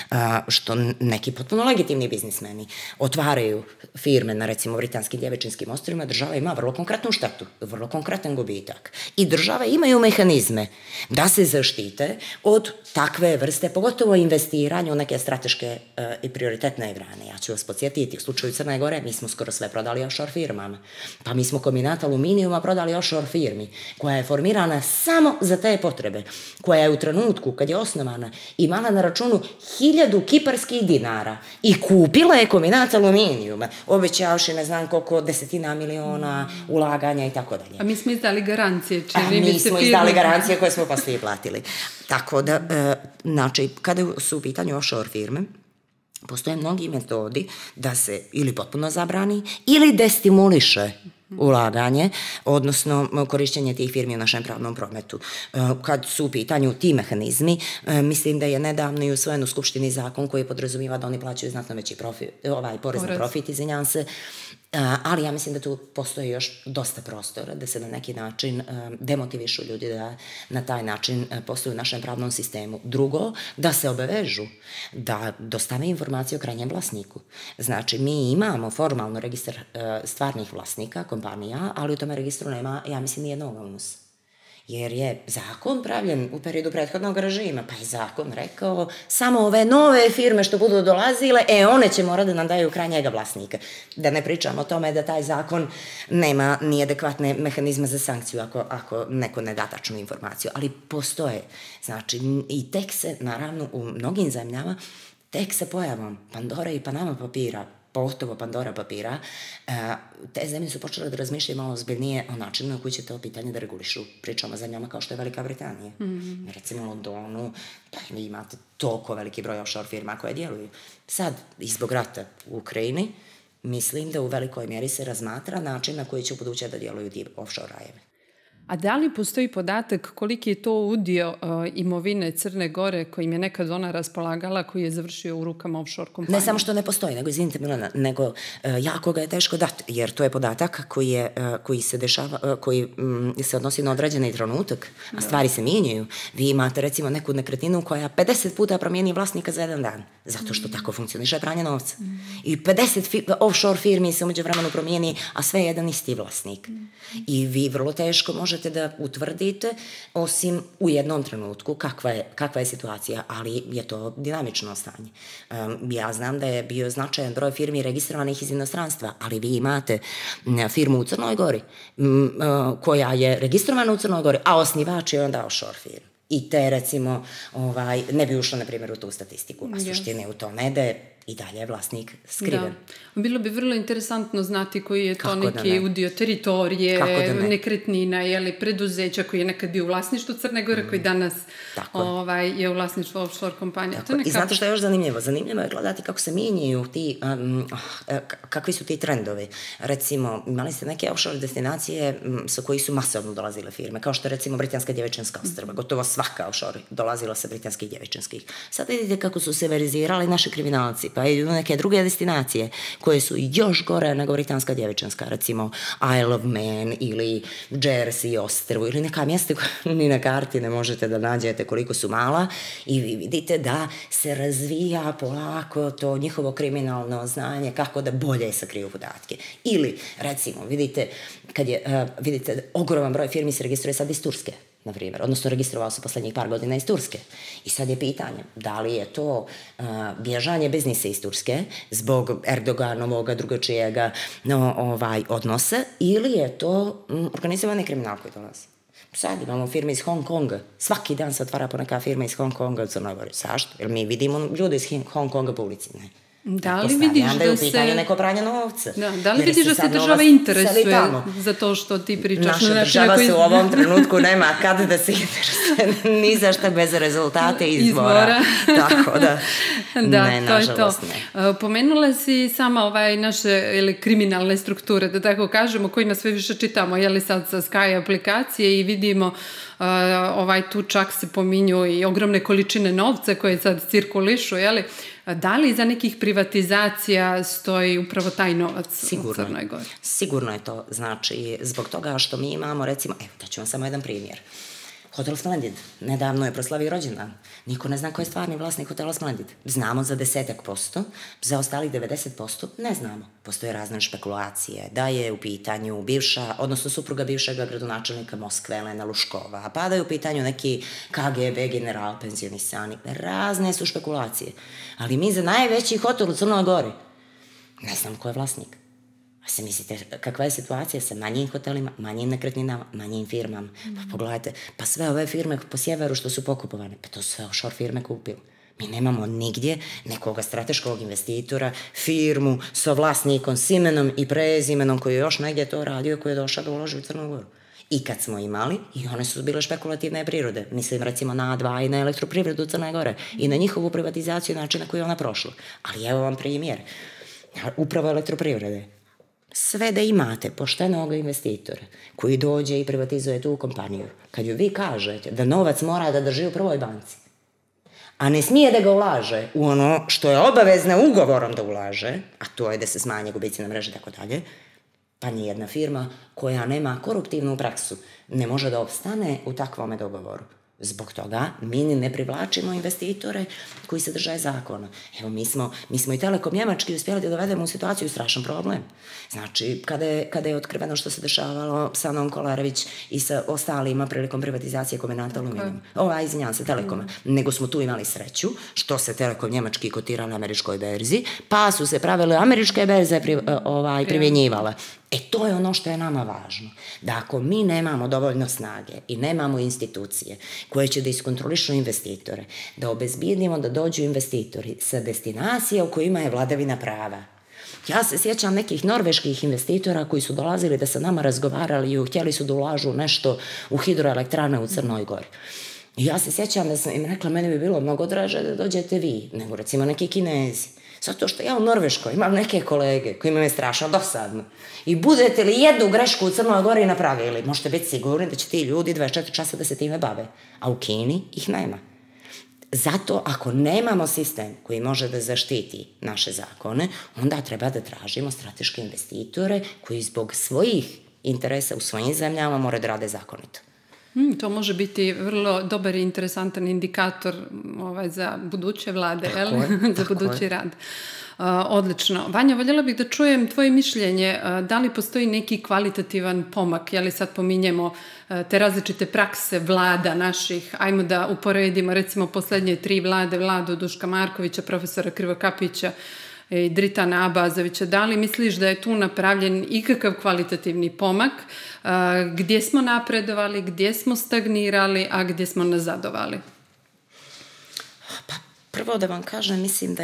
što neki potpuno legitimni biznismeni otvaraju firme na recimo britanskim Djevičinskim ostrvima, država ima vrlo konkretnu štetu, vrlo konkretan gubitak. I države imaju mehanizme da se zaštite od takve vrste, pogotovo investiranja u neke strateške i prioritetne grane. Ja ću vas podsjetiti, u slučaju Crne Gore mi smo skoro sve prodali offshore firmama. Pa mi smo kombinat aluminijuma prodali offshore firmi, koja je formirana samo za te potrebe, koja je u trenutku kad je osnovana imala na računu 1000 kiparskih dinara i kupila je kombinat aluminijuma, obećavši ne znam koliko desetina miliona ulaganja i tako dalje. A mi smo izdali garancije, mi smo izdali garancije koje smo poslije platili. Tako da, znači, kada su u pitanju offshore firme, postoje mnogi metodi da se ili potpuno zabrani ili destimuliše ulaganje, odnosno korišćenje tih firmi u našem pravnom prometu. Kad su u pitanju ti mehanizmi, mislim da je nedavno i usvojen u Skupštini zakon koji podrazumiva da oni plaćaju znatno veći porez na profit, izvinjavam se, ali ja mislim da tu postoji još dosta prostora da se na neki način demotivišu ljudi da na taj način posluju u našem pravnom sistemu. Drugo, da se obavežu da dostave informacije o krajnjem vlasniku. Znači, mi imamo formalno registar stvarnih vlasnika kompanija, ali u tome registru nema, ja mislim, nijednog unusa. Jer je zakon pravljen u periodu prethodnog režima, pa je zakon rekao samo ove nove firme što budu dolazile, one će morati da nam daju krajnjega vlasnika. Da ne pričamo o tome da taj zakon nema ni adekvatne mehanizme za sankciju ako neko ne da tačnu informaciju, ali postoje. Znači, i tek se, naravno, u mnogim zemljama, tek sa pojavom Pandore i Panama papira, pogotovo Pandora papira, te zemlje su počele da razmišljaju malo ozbiljnije o načinu na koji će to pitanje da regulišu. Pričamo o zemljama kao što je Velika Britanija. Recimo u Londonu, pa imate toliko veliki broj offshore firma koje djeluju. Sad, izbog rata u Ukrajini, mislim da u velikoj mjeri se razmatra način na koji će u buduće da djeluju ti offshore rajevi. A da li postoji podatak koliki je to udio imovine Crne Gore kojim je nekad ona raspolagala, koji je završio u rukama offshore kompanije? Ne samo što ne postoji, nego, izvinite Milena, nego jako ga je teško dati, jer to je podatak koji se dešava, koji se odnosi na određeni trenutak, a stvari se mijenjaju. Vi imate recimo neku nekretninu koja 50 puta promijeni vlasnika za jedan dan, zato što tako funkcioniše pranje novca. I 50 offshore firmi se umeđu vremenu promijeni, a sve je jedan isti vlasnik. I vi vrlo teško možete da utvrdite, osim u jednom trenutku kakva je situacija, ali je to dinamično stanje. Ja znam da je bio značajan broj firmi registrovanih iz inostranstva, ali vi imate firmu u Crnoj Gori koja je registrovana u Crnoj Gori, a osnivač je onda offshore firma. I te, recimo, ne bi ušlo, na primjer, u tu statistiku, a suštine u to ne da je i dalje je vlasnik skriven. Bilo bi vrlo interesantno znati koji je to neki udio teritorije, nekretnina, preduzeća koji je nekad bio u vlasništvu Crne Gore, koji danas je u vlasništvu offshore kompanija. I znate što je još zanimljivo? Zanimljivo je gledati kako se mijenjaju kakvi su ti trendovi. Recimo, imali ste neke offshore destinacije sa koji su masovno dolazile firme, kao što je recimo Britanska Djevičinska ostrva. Gotovo svaka offshore dolazila sa Britanskih Djevičinskih. Sad vidite kako su se verizirali naši kriminalci, pa idu neke druge destinacije koje su još gore nego Britanska Djevičanska, recimo Isle of Man ili Jersey ostrvo ili neka mjesta koja ni na karti ne možete da nađete koliko su mala, i vi vidite da se razvija polako to njihovo kriminalno znanje kako da bolje sakriju podatke. Ili, recimo, vidite ogroman broj firmi se registruje sad iz Turske, na primjer, odnosno registrovao se poslednjih par godina iz Turske. I sad je pitanje, da li je to bježanje biznisa iz Turske zbog Erdoganovog drugačijega odnosa, ili je to organizovani kriminal koji dolazi. Sad imamo firme iz Hong Konga. Svaki dan se otvara po neka firma iz Hong Konga u Crnoj Gori. Zašto? Jer mi vidimo ljude iz Hong Konga po ulici. Ne. Da li vidiš da je u pitanju neko pranje novca. Da li vidiš da se država interesuje za to što ti pričaš? Naša država se u ovom trenutku nema kad da se interesuje ni za šta bez rezultate izbora. Tako da, ne, nažalost ne. Pomenula si sama naše kriminalne strukture, da tako kažemo, kojima sve više čitamo, sad sa Sky aplikacije i vidimo tu čak se pominju i ogromne količine novca koje sad cirkulišu, da li iza nekih privatizacija stoji upravo taj novac u Crnoj Gori? Sigurno je to, znači, zbog toga što mi imamo, recimo, da ću vam samo jedan primjer. Hotel Splendid, nedavno je proslavio rođendan. Niko ne zna ko je stvarni vlasnik Hotela Splendid. Znamo za 10%, za ostalih 90% ne znamo. Postoje razne špekulacije da je u pitanju bivša, odnosno supruga bivšeg gradonačelnika Moskve, Elena Luškova, pa da je u pitanju neki KGB general penzionisani. Razne su špekulacije. Ali mi za najveći hotel u Crnoj Gori ne znam ko je vlasnik. A se mislite, kakva je situacija sa manjim hotelima, manjim nekretninama, manjim firmama? Pa pogledajte, pa sve ove firme po sjeveru što su pokupovane, pa to su sve offshore firme kupili. Mi nemamo nigdje nekoga strateškog investitora, firmu sa vlasnikom, s imenom i prezimenom koji je još negdje to radio, koji je došao da uloži u Crnu Goru. I kad smo imali, i one su bile špekulativne prirode. Mislim recimo na A2 i na elektroprivredu Crne Gore i na njihovu privatizaciju načina koji je ona prošla. Ali evo vam primjer. Upravo elektroprivrede. Sve da imate poštenog investitora koji dođe i privatizuje tu kompaniju, kad ju vi kažete da novac mora da drži u prvoj banci, a ne smije da ga ulaže u ono što je obavezno ugovorom da ulaže, a to je da se smanje gubici na mreži i tako dalje, pa nijedna firma koja nema koruptivnu praksu ne može da opstane u takvome dogovoru. Zbog toga mi ne privlačimo investitore koji se drže zakona. Evo, mi smo i Telekom Njemački uspjeli da dovedemo u situaciju strašan problem. Znači, kada je otkriveno što se dešavalo sa Anom Kolarević i sa ostalima prilikom privatizacije kombinata aluminijuma. Izvinjavam se, Telekoma. Nego smo tu imali sreću što se Telekom Njemački kotira na američkoj berzi, pa su se pravile američke berze primjenjivale. To je ono što je nama važno. Da ako mi nemamo dovoljno snage i nemamo institucije koje će da iskontrolišu investitore, da obezbijedimo da dođu investitori sa destinacija u kojima je vladavina prava. Ja se sjećam nekih norveških investitora koji su dolazili da sa nama razgovarali i htjeli su da ulažu nešto u hidroelektrane u Crnoj Gori. I ja se sjećam da sam im rekla, meni bi bilo mnogo draže da dođete vi, nego recimo neki Kinezi. Zato što ja u Norveškoj imam neke kolege kojima je strašno dosadno. I budete li jednu grešku u Crnoj Gori napravili, možete biti sigurni da će ti ljudi 24 časa da se time bave. A u Kini ih nema. Zato ako nemamo sistem koji može da zaštiti naše zakone, onda treba da tražimo strateške investitore koji zbog svojih interesa u svojim zemljama moraju da rade zakonito. To može biti vrlo dobar i interesantan indikator za buduće vlade, za budući rad. Odlično. Vanja, voljela bih da čujem tvoje mišljenje. Da li postoji neki kvalitativan pomak? Sad pominjemo te različite prakse vlada naših. Ajmo da uporedimo recimo poslednje 3 vlade, vladu Duška Markovića, profesora Krivokapića i Dritana Abazovića. Da li misliš da je tu napravljen ikakav kvalitativni pomak? Gdje smo napredovali, gdje smo stagnirali, a gdje smo nazadovali? Pa prvo da vam kažem, mislim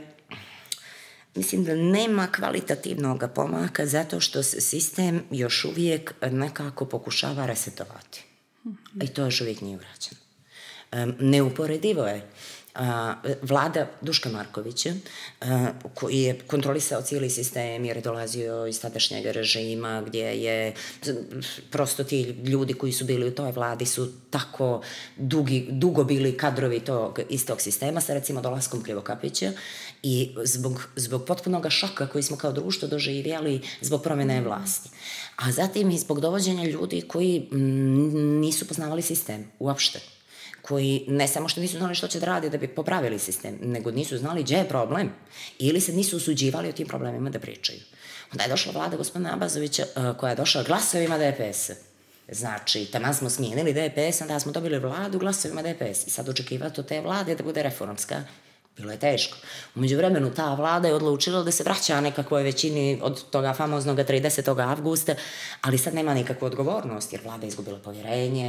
da nema kvalitativnog pomaka zato što se sistem još uvijek nekako pokušava resetovati. I to još uvijek nije urađeno. Neuporedivo je vlada Duška Markovića, koji je kontrolisao cijeli sistem jer je dolazio iz tadašnjeg režima gdje je prosto ti ljudi koji su bili u toj vladi su tako dugo bili kadrovi iz tog sistema sa recimo dolaskom Krivokapića i zbog potpunog šoka koji smo kao društvo doživjeli zbog promjene vlasti. A zatim i zbog dovođenja ljudi koji nisu poznavali sistem uopšte, koji ne samo što nisu znali što će da radi da bi popravili sistem, nego nisu znali gdje je problem ili se nisu usuđivali o tim problemima da pričaju. Onda je došla vlada gospodina Abazovića koja je došla glasovima DPS-a. Znači, taman smo smijenili DPS, onda smo dobili vladu glasovima DPS. I sad očekivati od te vlade da bude reformska, Bilo je teško. Umeđu vremenu ta vlada je odlučila da se vraća nekakvoj većini od toga famoznog 30. avgusta, ali sad nema nikakvu odgovornost, jer vlada je izgubila povjerenje,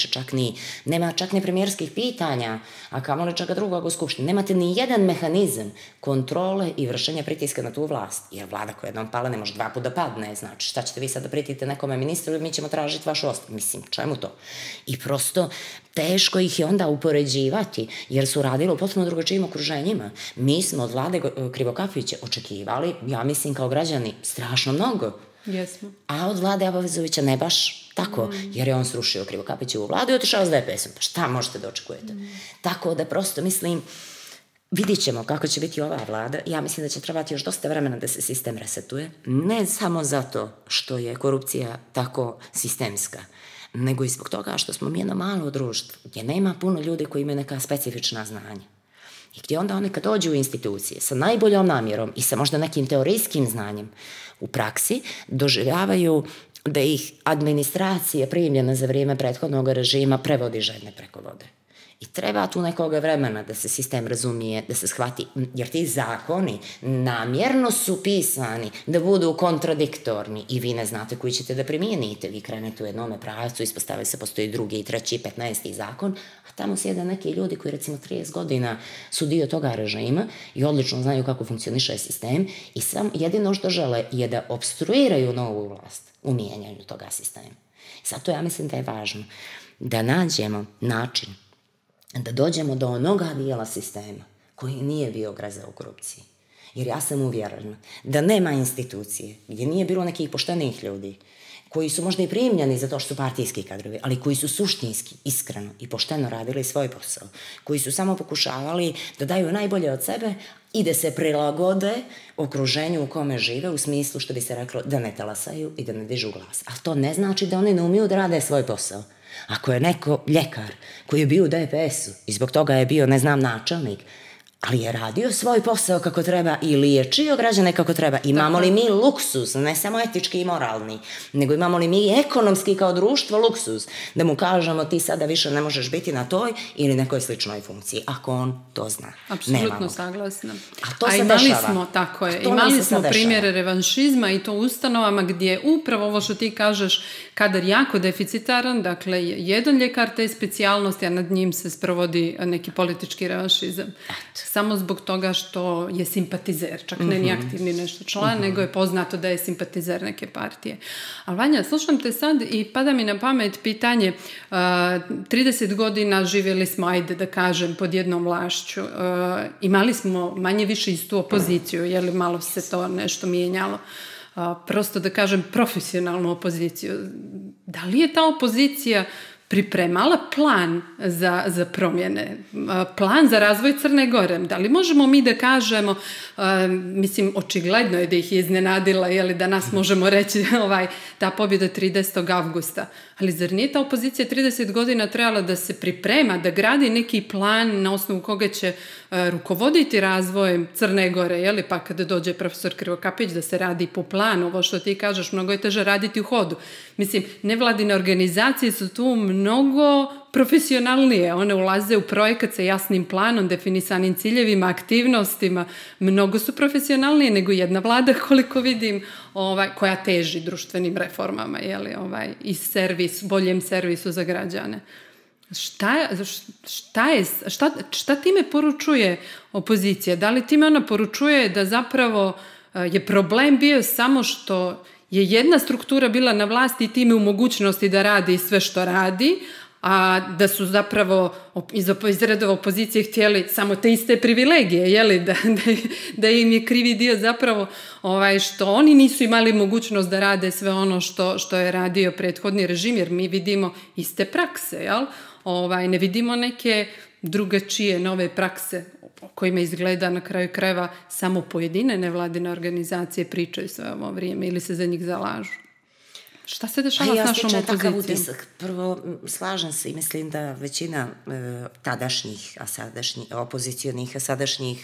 nema čak ni premijerskih pitanja, a kamoli čega drugog u skupštini. Nemate ni jedan mehanizam kontrole i vršenja pritiska na tu vlast, jer vlada koja jednom pala ne može 2 puta da padne, znači šta ćete vi sad da pritite nekome ministru, mi ćemo tražiti vašu ostavku. Mislim, čemu to? I prosto teško ih je onda upoređivati, jer su radili u potpuno drugačijim okruženjima. Mi smo od vlade Krivokapića očekivali, ja mislim kao građani, strašno mnogo. Jesmo. A od vlade Abavezovića ne baš tako, jer je on srušio Krivokapićevu vladu i otišao s DPS-om. Pa šta možete da očekujete? Tako da prosto mislim, vidit ćemo kako će biti ova vlada. Ja mislim da će trebati još dosta vremena da se sistem resetuje. Ne samo zato što je korupcija tako sistemska, nego i zbog toga što smo mi jedno malo društvo gdje nema puno ljudi koji imaju neka specifična znanja. I gdje onda oni kad dođu u institucije sa najboljom namjerom i sa možda nekim teorijskim znanjem u praksi doživljavaju da ih administracija primljena za vrijeme prethodnog režima prevodi žedne preko vode. I treba tu nekoga vremena da se sistem razumije, da se shvati, jer ti zakoni namjerno su pisani da budu kontradiktorni i vi ne znate koji ćete da primijenite. Vi krenete u jednome pravcu, ispostavlja se postoji drugi, i treći, 15. zakon, a tamo sjede neki ljudi koji recimo 30 godina su dio toga režima i odlično znaju kako funkcioniše sistem i jedino što žele je da obstruiraju novu vlast u mijenjanju toga sistema. Zato ja mislim da je važno da nađemo način da dođemo do onoga dijela sistema koji nije bio grezao u korupciji. Jer ja sam uvjerena da nema institucije gdje nije bilo nekih poštenih ljudi koji su možda i primljeni zato što su partijski kadrovi, ali koji su suštinski, iskreno i pošteno radili svoj posao, koji su samo pokušavali da daju najbolje od sebe i da se prilagode okruženju u kome žive, u smislu što bi se reklo da ne talasaju i da ne dižu glas. A to ne znači da oni ne umiju da rade svoj posao. Ako je neko ljekar koji je bio u DPS-u i zbog toga je bio, ne znam, načelnik, ali je radio svoj posao kako treba i liječio građane kako treba. Imamo li mi luksuz, ne samo etički i moralni, nego imamo li mi ekonomski kao društvo luksuz, da mu kažemo ti sada više ne možeš biti na toj ili nekoj sličnoj funkciji, ako on to zna. Apsolutno saglasna. A to se dešava. Imali smo primjere revanšizma i to u ustanovama gdje upravo ovo što ti kažeš, kadar jako deficitaran, dakle jedan ljekar te specijalnosti, a nad njim se sprovodi neki politički revanšizam. Samo zbog toga što je simpatizer, čak ne ni aktivni nešto član, nego je poznato da je simpatizer neke partije. Ali Vanja, slušam te sad i pada mi na pamet pitanje, 30 godina živjeli smo, ajde da kažem, pod jednom vlašću. Imali smo manje više istu opoziciju, je li malo se to nešto mijenjalo? Prosto da kažem profesionalnu opoziciju. Da li je ta opozicija pripremala plan za promjene, plan za razvoj Crne Gore? Da li možemo mi da kažemo, mislim, očigledno je da ih je iznenadila, jeli danas možemo reći ta pobjeda 30. avgusta, ali zar nije ta opozicija 30 godina trebala da se priprema, da gradi neki plan na osnovu koga će rukovoditi razvojem Crne Gore, jeli, pa kada dođe profesor Krivokapić da se radi po planu, ovo što ti kažeš, mnogo je teže raditi u hodu. Mislim, nevladine organizacije su tu mnogo profesionalnije, one ulaze u projekat sa jasnim planom, definisanim ciljevima, aktivnostima, mnogo su profesionalnije nego jedna vlada, koliko vidim, koja teži društvenim reformama, i boljem servisu za građane. Šta time poručuje opozicija? Da li time ona poručuje da zapravo je problem bio samo što je jedna struktura bila na vlasti i time u mogućnosti da radi sve što radi, a da su zapravo iz redova opozicije htjeli samo te iste privilegije, jeli, da im je krivi dio zapravo što oni nisu imali mogućnost da rade sve ono što je radio prethodni režim, jer mi vidimo iste prakse, jel? Ne vidimo neke drugačije nove prakse o kojima izgleda na kraju krajeva samo pojedine nevladine organizacije pričaju sve ovo vrijeme ili se za njih zalažu. Šta se dešava s našom opozicijom? Utisak. Prvo, slažem se i mislim da većina tadašnjih opozicionih, a sadašnjih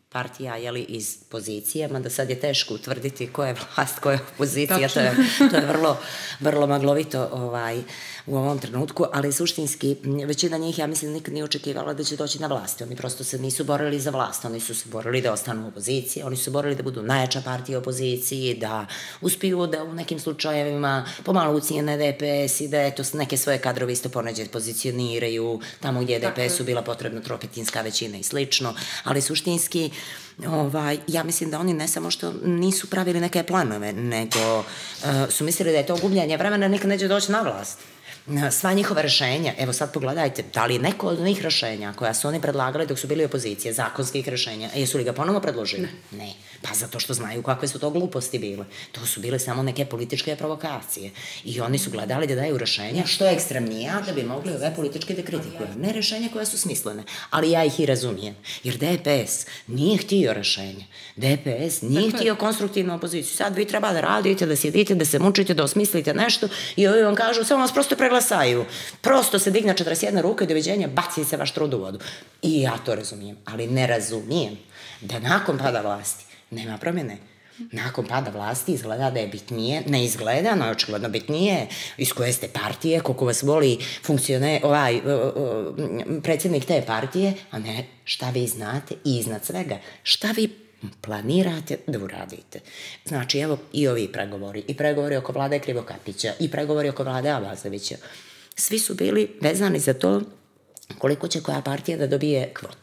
partija iz pozicije, mada sad je teško utvrditi ko je vlast, ko je opozicija, to je vrlo maglovito u ovom trenutku, ali suštinski većina njih, ja mislim, nikad nije očekivala da će doći na vlast. Oni prosto se nisu borili za vlast, oni su se borili da ostanu u opoziciji, oni su se borili da budu najjača partija u opoziciji, da uspiju da u nekim slučajevima pomalo ucijene DPS i da eto neke svoje kadrove isto poneđe pozicioniraju tamo gdje je DPS-u bila potrebna tropetinska većina i slično, ali suštinski ja mislim da oni ne samo što nisu pravili neke planove, nego su mislili da je to gubljenje vremena, nikad neće doći na vlast. Sva njihova rešenja, evo sad pogledajte, da li neko od njih rešenja koja su oni predlagali dok su bili opozicije, zakonskih rešenja, jesu li ga ponovo predložili? Ne. Pa zato što znaju kakve su to gluposti bile. To su bile samo neke političke provokacije. I oni su gledali da daju rešenja što je ekstremnija da bi mogli ove političke da kritikuju. Ne rešenja koja su smislene, ali ja ih i razumijem. Jer DPS nije htio rešenje. DPS nije htio konstruktivnu opoziciju. Sad vi treba da radite, da sjedite, da se mučite, da osmislite nešto i ovi vam kažu, samo vas prosto preglasaju. Prosto se digne 41 ruka i doviđenja, baci se vaš trud u vodu. I ja to razumijem, ali ne razumijem da nakon pada vlasti nema promjene. Nakon pada vlasti izgleda da je bitnije, ne izgleda, no je očigledno bitnije iz koje ste partije, koliko vas voli predsjednik te partije, a ne šta vi znate i iznad svega, šta vi planirate da uradite. Znači, evo i ovi pregovori, i pregovori oko vlade Krivokapića, i pregovori oko vlade Abazovića, svi su bili vezani za to koliko će koja partija da dobije kvota.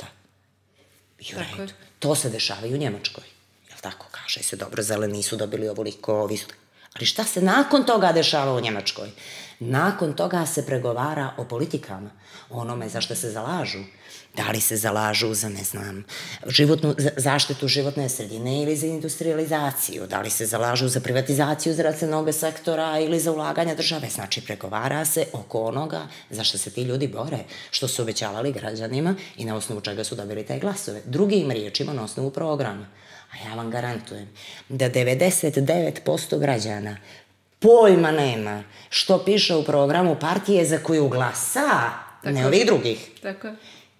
I u redu. To se dešava i u Njemačkoj. Jel tako? Kaže se, dobro, zeleni su dobili ovoliko, ali šta se nakon toga dešava u Njemačkoj? Nakon toga se pregovara o politikama, onome za što se zalažu. Da li se zalažu za, ne znam, zaštitu životne sredine ili za industrializaciju, da li se zalažu za privatizaciju zdravstvenog sektora ili za ulaganje države. Znači, pregovara se oko onoga za što se ti ljudi bore, što su obećavali građanima i na osnovu čega su dobili te glasove. Drugim riječima, na osnovu programa. A ja vam garantujem da 99% građana pojma nema što piše u programu partije za koju glasa, ne ovih drugih. Tako je.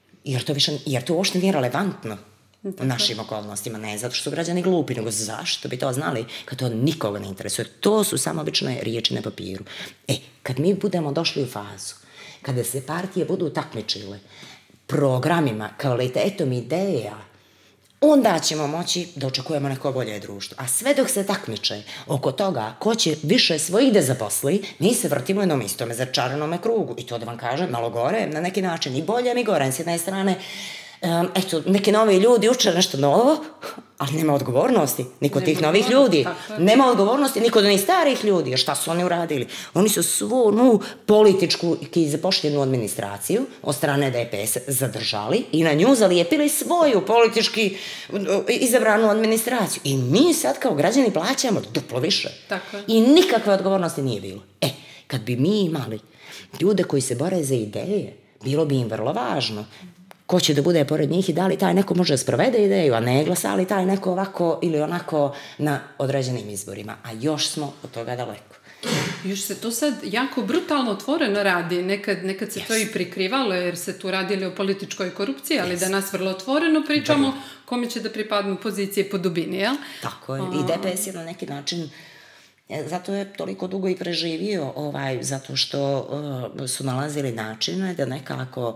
Jer to uopšte nije relevantno u našim okolnostima. Ne zato što su građani glupi, nego zašto bi to znali kad to nikoga ne interesuje. To su samo obične riječi na papiru. Kad mi budemo došli u fazu, kada se partije budu takmičile programima, kvalitetom ideja, onda ćemo moći da očekujemo neko bolje društvo. A sve dok se takmiče oko toga ko će više svojih da zaposli, mi se vrtimo jednom istome začaranome krugu. I to da vam kažem, malo gore, na neki način, i bolje mi gore. S jedne strane, eto, neki novi ljudi uče nešto novo, ali nema odgovornosti ni kod tih novih ljudi. Nema odgovornosti ni kod onih starih ljudi. Jer šta su oni uradili? Oni su svu političku i zapošljenu administraciju od strane DPS zadržali i na nju zalijepili svoju politički izabranu administraciju. I mi sad kao građani plaćamo duplo više. I nikakve odgovornosti nije bilo. Kad bi mi imali ljude koji se bore za ideje, bilo bi im vrlo važno ko će da bude pored njih i da li taj neko može da sprovede ideju, a ne glasa li taj neko ovako ili onako na određenim izborima. A još smo od toga daleko. Još se to sad jako brutalno otvoreno radi. Nekad se to i prikrivalo jer se tu radili o političkoj korupciji, ali danas vrlo otvoreno pričamo kome će da pripadnu pozicije po dubini, jel? Tako je. I DPS je na neki način zato je toliko dugo i preživio, zato što su nalazili načine da nekako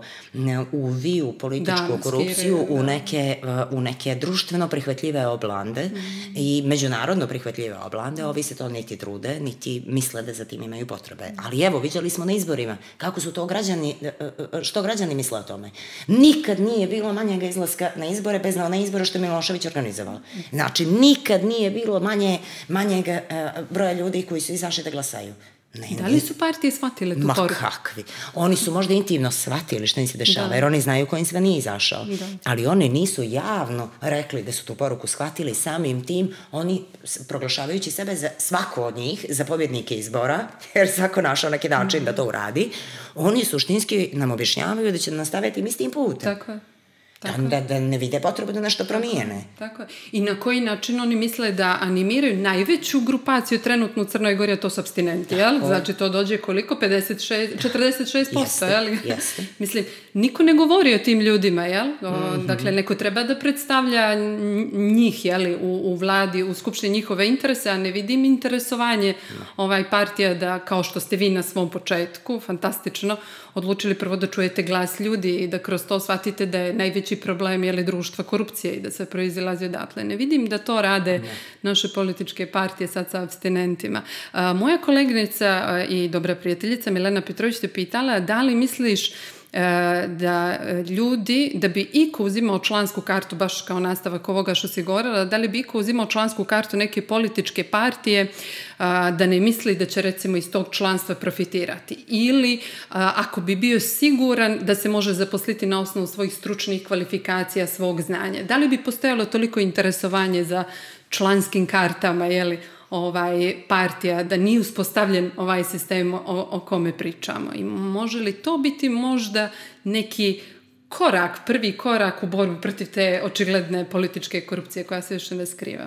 uviju političku korupciju u neke društveno prihvatljive oblande i međunarodno prihvatljive oblande. Ovi se to niti trude, niti misle da za tim imaju potrebe. Ali evo, vidjeli smo na izborima kako su to građani, što građani misle o tome. Nikad nije bilo manjeg izlaska na izbore bez na one izbore što je Milošević organizovao. Znači, nikad nije bilo manjeg broja ljudi koji su izašli da glasaju. Da li su partije shvatile tu poruku? Ma kakvi. Oni su možda intimno shvatili što im se dešava, jer oni znaju ko im sve nije izašao. Ali oni nisu javno rekli da su tu poruku shvatili samim tim, oni proglašavajući sebe za svako od njih, za pobjednike izbora, jer svako našao neki način da to uradi, oni suštinski nam objašnjavaju da će nastaviti istim putem. Tako je. da ne vide potrebu da nešto promijene. Tako je. I na koji način oni misle da animiraju najveću grupaciju trenutno u Crnoj Gori, a to su apstinenti, jel? Znači to dođe koliko? 46%, jel? Jeste. Mislim, niko ne govori o tim ljudima, jel? Dakle, neko treba da predstavlja njih, jel? U vladi, u skupštini njihove interese, a ne vidim interesovanje partija da, kao što ste vi na svom početku, fantastično, odlučili prvo da čujete glas ljudi i da kroz to shvatite da je najveći problem društva korupcije i da se proizilazi odatle. Ne vidim da to rade naše političke partije sad sa apstinentima. Moja koleginica i dobra prijateljica Milena Petrović te pitala da li misliš da ljudi, da bi iko uzimao člansku kartu, baš kao nastavak ovoga što si govorila, da li bi iko uzimao člansku kartu neke političke partije da ne misli da će recimo iz tog članstva profitirati. Ili ako bi bio siguran da se može zaposliti na osnovu svojih stručnih kvalifikacija, svog znanja. Da li bi postojalo toliko interesovanje za članskim kartama, partija, da nije uspostavljen ovaj sistem o kome pričamo. I može li to biti možda neki korak, prvi korak u borbu protiv te očigledne političke korupcije koja se više ne skriva?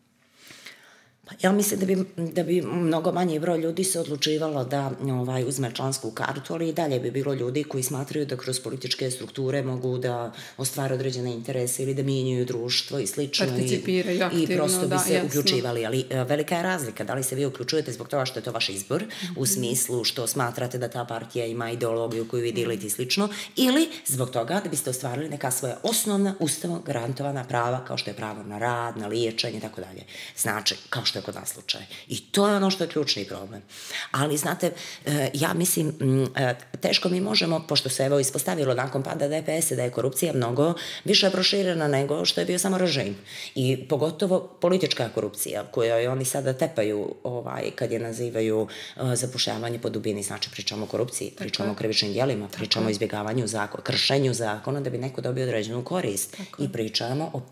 Ja mislim da bi mnogo manji broj ljudi se odlučivalo da uzme člansku kartu, ali i dalje bi bilo ljudi koji smatraju da kroz političke strukture mogu da ostvare određene interese ili da mijenjaju društvo i slično. Participiraju aktivno, i prosto bi se uključivali. Ali velika je razlika. Da li se vi uključujete zbog toga što je to vaš izbor, u smislu što smatrate da ta partija ima ideologiju koju vi delite i slično, ili zbog toga da biste ostvarili neka svoja osnovna ustavom garantovana prava, kao što je pravo na rad, na liječenje i tako dalje. Znači, kao što je kod nas slučaj. I to je ono što je ključni problem. Ali, znate, ja mislim, teško mi možemo, pošto se evo ispostavilo nakon pada DPS-a da je korupcija mnogo više proširena nego što je bio samo režim. I pogotovo politička korupcija, kojoj oni sada tepaju kad je nazivaju zapošljavanje po dubini. Znači, pričamo o korupciji, pričamo o krivičnim djelima, pričamo o izbjegavanju zakona, kršenju zakona da bi neko dobio određenu korist. I pričamo o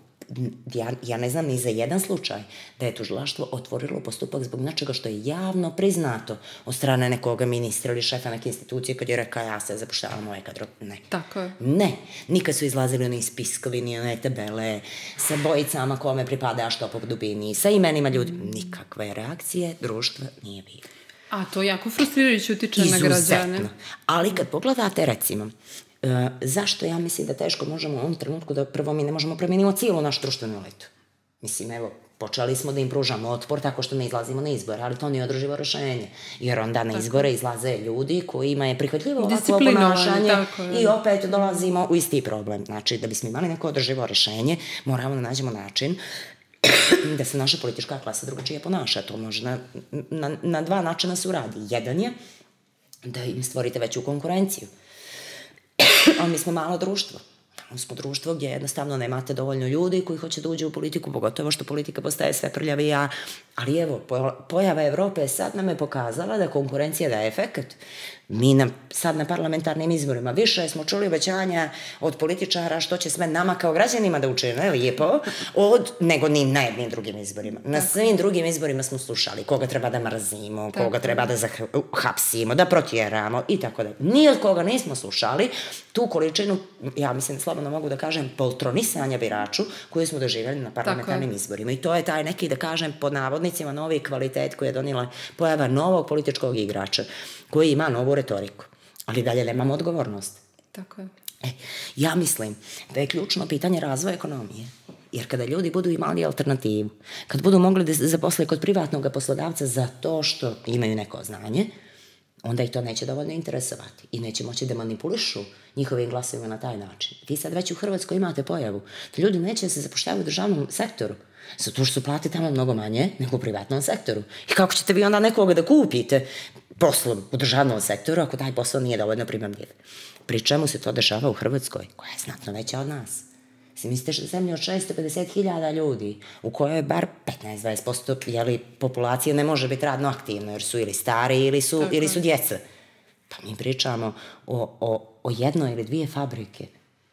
ja ne znam ni za jedan slučaj da je tužilaštvo otvorilo postupak zbog nečega što je javno priznato od strane nekoga ministra ili šefa neke institucije kad je rekao ja se zapošljavam ove kadro. Ne. Tako je. Ne. Nikad su izlazili oni spiskovi, ni one tabele sa bojicama kome pripada a što po dubini, sa imenima ljudi. Nikakve reakcije društva nije bilo. A to jako frustrirajuće utiče na građane. Izuzetno. Ali kad pogledate, recimo, zašto ja mislim da teško možemo u ovom trenutku da prvo mi ne možemo promijeniti cijelu našu društvenu elitu. Mislim, evo, počeli smo da im pružamo otpor tako što ne izlazimo na izbore, ali to nije održivo rješenje. Jer onda na izbore izlaze ljudi kojima je prihvatljivo ovakvo ponašanje i opet dolazimo u isti problem. Znači, da bismo imali neko održivo rješenje, moramo da nađemo način da se naša politička klasa drugačije ponaša. To može na dva načina se uradi. Jedan je da im stvorite veću konkurenciju. Ali mi smo malo društvo. Mi smo društvo gdje jednostavno nemate dovoljno ljudi koji hoće da uđe u politiku, pogotovo što politika postaje sve prljavija. Ali evo, pojava Evrope sad nam je pokazala da konkurencija daje efekt. Mi sad na parlamentarnim izborima više smo čuli obećanja od političara što će sve nama kao građanima da učine lijepo, nego ni na jednim drugim izborima. Na svim drugim izborima smo slušali koga treba da mrzimo, koga treba da hapsimo, da protjeramo i tako da. Ni od koga nismo slušali tu količinu, ja mislim slobodno mogu da kažem, poltronisanja biraču koju smo doživjeli na parlamentarnim izborima. I to je taj neki, da kažem, pod navodnicima novi kvalitet koji je donijela pojava novog političkog igrača koji ima novu retoriku, ali dalje nemamo odgovornost. Tako je. Ja mislim da je ključno pitanje razvoja ekonomije, jer kada ljudi budu imali alternativu, kad budu mogli da se zaposle kod privatnog poslodavca za to što imaju neko znanje, onda ih to neće dovoljno interesovati i neće moći da manipulišu njihovim glasovima na taj način. Vi sad već u Hrvatskoj imate pojavu da ljudi neće da se zapošljavaju u državnom sektoru, zato što su plate tamo mnogo manje nego u privatnom sektoru. I kako ćete vi onda nekoga da kupite poslom u državnom sektoru ako taj posao nije dovoljno primamljiv? Pri čemu se to dešava u Hrvatskoj, koja je znatno veća od nas? Mislite što zemlje od 650.000 ljudi, u kojoj je bar 15-20% populacije ne može biti radno aktivno, jer su ili stari ili su djeca. Pa mi pričamo o jednoj ili dvije fabrike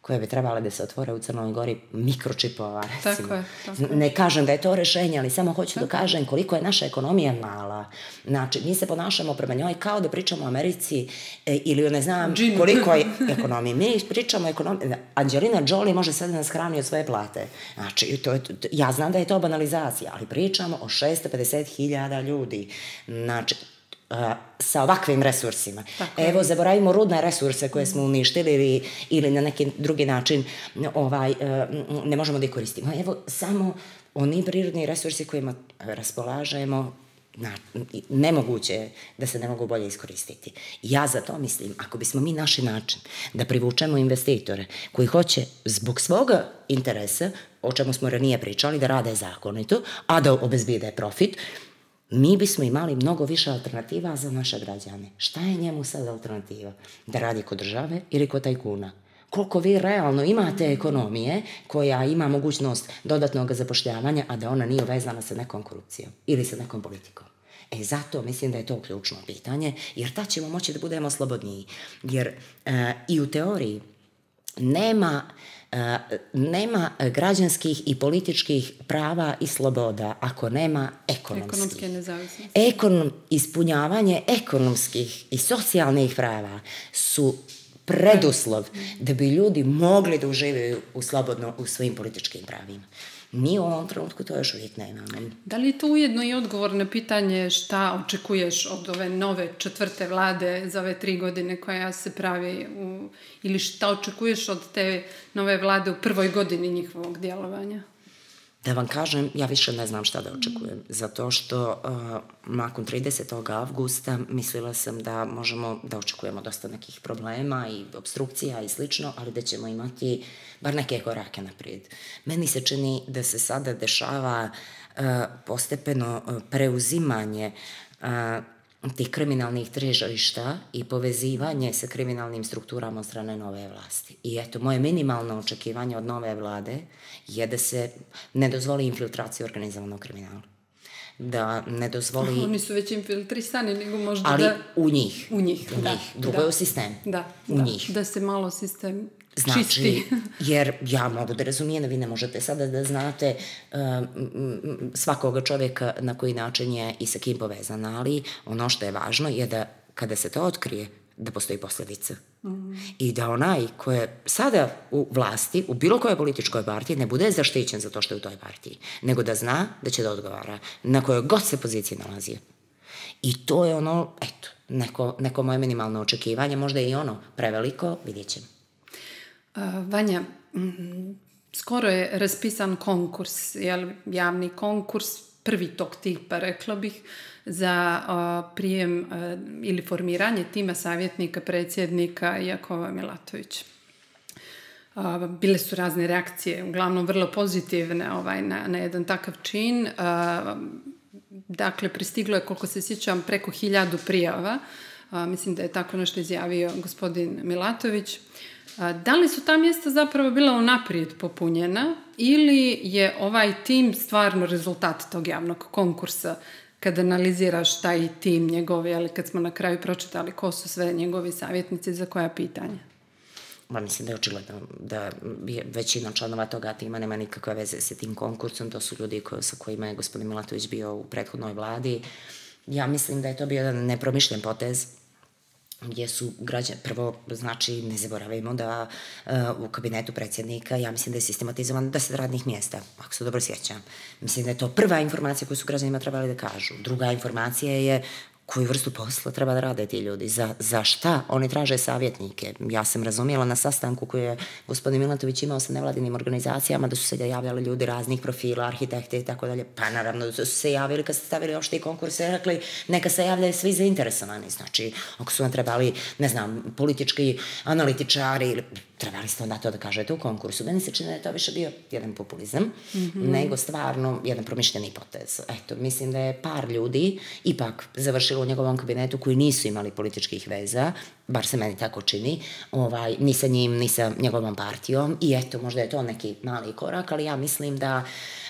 koje bi trebale da se otvore u Crnoj Gori, mikročipova, recimo. Tako je. Ne kažem da je to rešenje, ali samo hoću da kažem koliko je naša ekonomija mala. Znači, mi se ponašamo prema njoj kao da pričamo o Americi ili ne znam koliko je ekonomije. Mi pričamo o ekonomiji. Angelina Jolie može sad da nas hrani od svoje plate. Znači, ja znam da je to banalizacija, ali pričamo o 650.000 ljudi. Znači, sa ovakvim resursima. Evo, zaboravimo rudne resurse koje smo uništili ili na neki drugi način ne možemo da ih koristimo. Evo, samo oni prirodni resursi kojima raspolažemo, nemoguće je da se ne mogu bolje iskoristiti. Ja za to mislim, ako bismo mi našli način da privučemo investitore koji hoće zbog svoga interesa, o čemu smo ranije pričali, da rade zakonito, a da obezbijede profit, mi bismo imali mnogo više alternativa za naše građane. Šta je njemu sad alternativa? Da radi kod države ili kod tajkuna? Koliko vi realno imate ekonomije koja ima mogućnost dodatnog zapošljavanja, a da ona nije vezana sa nekom korupcijom ili sa nekom politikom? Zato mislim da je to ključno pitanje, jer tad ćemo moći da budemo slobodniji. Jer i u teoriji nema građanskih i političkih prava i sloboda ako nema ekonomske nezavisnosti. Ispunjavanje ekonomskih i socijalnih prava su preduslov da bi ljudi mogli da uživaju slobodno u svojim političkim pravima. Mi u ovom trenutku to još uvijek nemamo. Da li je to ujedno i odgovor na pitanje šta očekuješ od ove nove 4. vlade za ove 3 godine koja se pravi ili šta očekuješ od te nove vlade u prvoj godini njihovog djelovanja? Da vam kažem, ja više ne znam šta da očekujem, zato što nakon 30. avgusta mislila sam da možemo da očekujemo dosta nekih problema i obstrukcija i slično, ali da ćemo imati bar neke korake naprijed. Meni se čini da se sada dešava postepeno preuzimanje tih kriminalnih tržišta i povezivanje sa kriminalnim strukturama od strane nove vlasti. I eto, moje minimalno očekivanje od nove vlade je da se ne dozvoli infiltracija organizovanog kriminala. Da ne dozvoli... Oni su već infiltrisani, nego možda ali da... Ali u njih. U njih, da. Drugo je u sistemu. U njih. Da se malo sistem... Znači, jer ja mogu da razumijem da vi ne možete sada da znate svakoga čovjeka na koji način je i sa kim povezan, ali ono što je važno je da kada se to otkrije, da postoji posljedica. I da onaj ko je sada u vlasti, u bilo kojoj političkoj partiji, ne bude zaštićen za to što je u toj partiji, nego da zna da će da odgovara na kojoj god se poziciji nalazi. I to je ono, eto, neko moje minimalno očekivanje, možda je i ono preveliko, vidjet ćemo. Vanja, skoro je raspisan konkurs, javni konkurs, prvi tog tipa, rekla bih, za prijem ili formiranje tima savjetnika predsjednika Jakova Milatovića. Bile su razne reakcije, uglavnom vrlo pozitivne na jedan takav čin. Dakle, pristiglo je, koliko se sjećam, preko 1000 prijava. Mislim da je tako nešto izjavio gospodin Milatović. Da li su ta mjesta zapravo bila unaprijed popunjena ili je ovaj tim stvarno rezultat tog javnog konkursa? Kada analiziraš taj tim njegov, ali kad smo na kraju pročitali ko su sve njegovi savjetnici, za koja pitanja? Mislim da je očigledno da većina članova toga tima nema nikakve veze sa tim konkursom. To su ljudi sa kojima je gospodin Milatović bio u prethodnoj vladi. Ja mislim da je to bio jedan nepromišljen potez, gdje su građani, prvo, znači, ne zaboravimo da u kabinetu predsjednika, ja mislim da je sistematizovan 10 radnih mjesta, ako se dobro sjećam. Mislim da je to prva informacija koju su građanima trebali da kažu. Druga informacija je koju vrstu posla treba da rade ti ljudi, za šta oni traže savjetnike. Ja sam razumjela na sastanku koji je gospodin Milatović imao sa nevladinim organizacijama da su se javljali ljudi raznih profila, arhitekte i tako dalje. Pa naravno da su se javili kad ste stavili opšti konkurs i rekli neka se javljaju svi zainteresovani. Znači, ako su vam trebali, ne znam, politički analitičari, trebali ste onda to da kažete u konkursu. Meni se čini da je to više bio jedan populizam, nego stvarno jedan promišljeni potez. Eto, mislim da je par ljudi ipak završilo u njegovom kabinetu koji nisu imali političkih veza, bar se meni tako čini, ni sa njim, ni sa njegovom partijom, i eto, možda je to neki mali korak, ali ja mislim da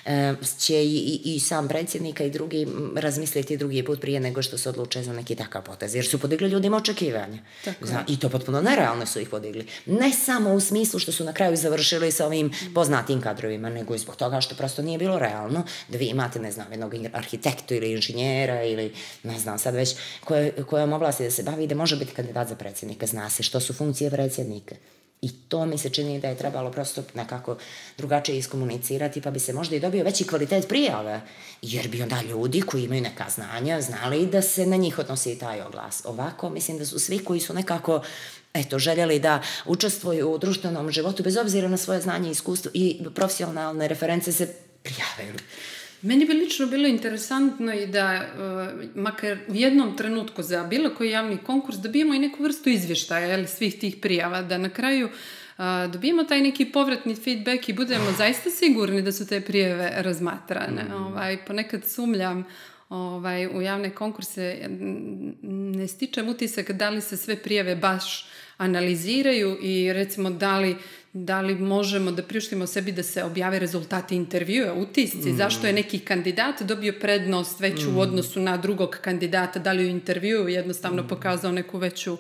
će i sam predsjednika i drugi razmisliti drugi put prije nego što se odluče za neki takav potez, jer su podigli ljudima očekivanja. I to potpuno nerealno su ih podigli. Ne samo u smislu što su na kraju završili sa ovim poznatim kadrovima, nego i zbog toga što prosto nije bilo realno da vi imate, ne znam, jednog arhitektu ili inženjera ili ne znam sad već kojom oblasti da se bavi, da može biti kandidat za predsjednika. Zna se što su funkcije predsjednika. I to mi se čini da je trebalo prosto nekako drugačije iskomunicirati, pa bi se možda i dobio veći kvalitet prijave, jer bi onda ljudi koji imaju neka znanja znali da se na njih odnosi taj oglas. Ovako, mislim da su svi koji su nekako željeli da učestvuju u društvenom životu, bez obzira na svoje znanje i iskustvo i profesionalne reference, se prijavili. Meni bi lično bilo interesantno i da, makar u jednom trenutku za bilo koji javni konkurs, dobijemo i neku vrstu izvještaja svih tih prijava, da na kraju dobijemo taj neki povratni feedback i budemo zaista sigurni da su te prijave razmatrane. Ponekad sumljam u javne konkurse, ne stičem utisak da li se sve prijave baš analiziraju i recimo da li možemo da priuštimo sebi da se objave rezultati intervjua, utisci, zašto je neki kandidat dobio prednost veću u odnosu na drugog kandidata, da li u intervjuu jednostavno pokazao neku veću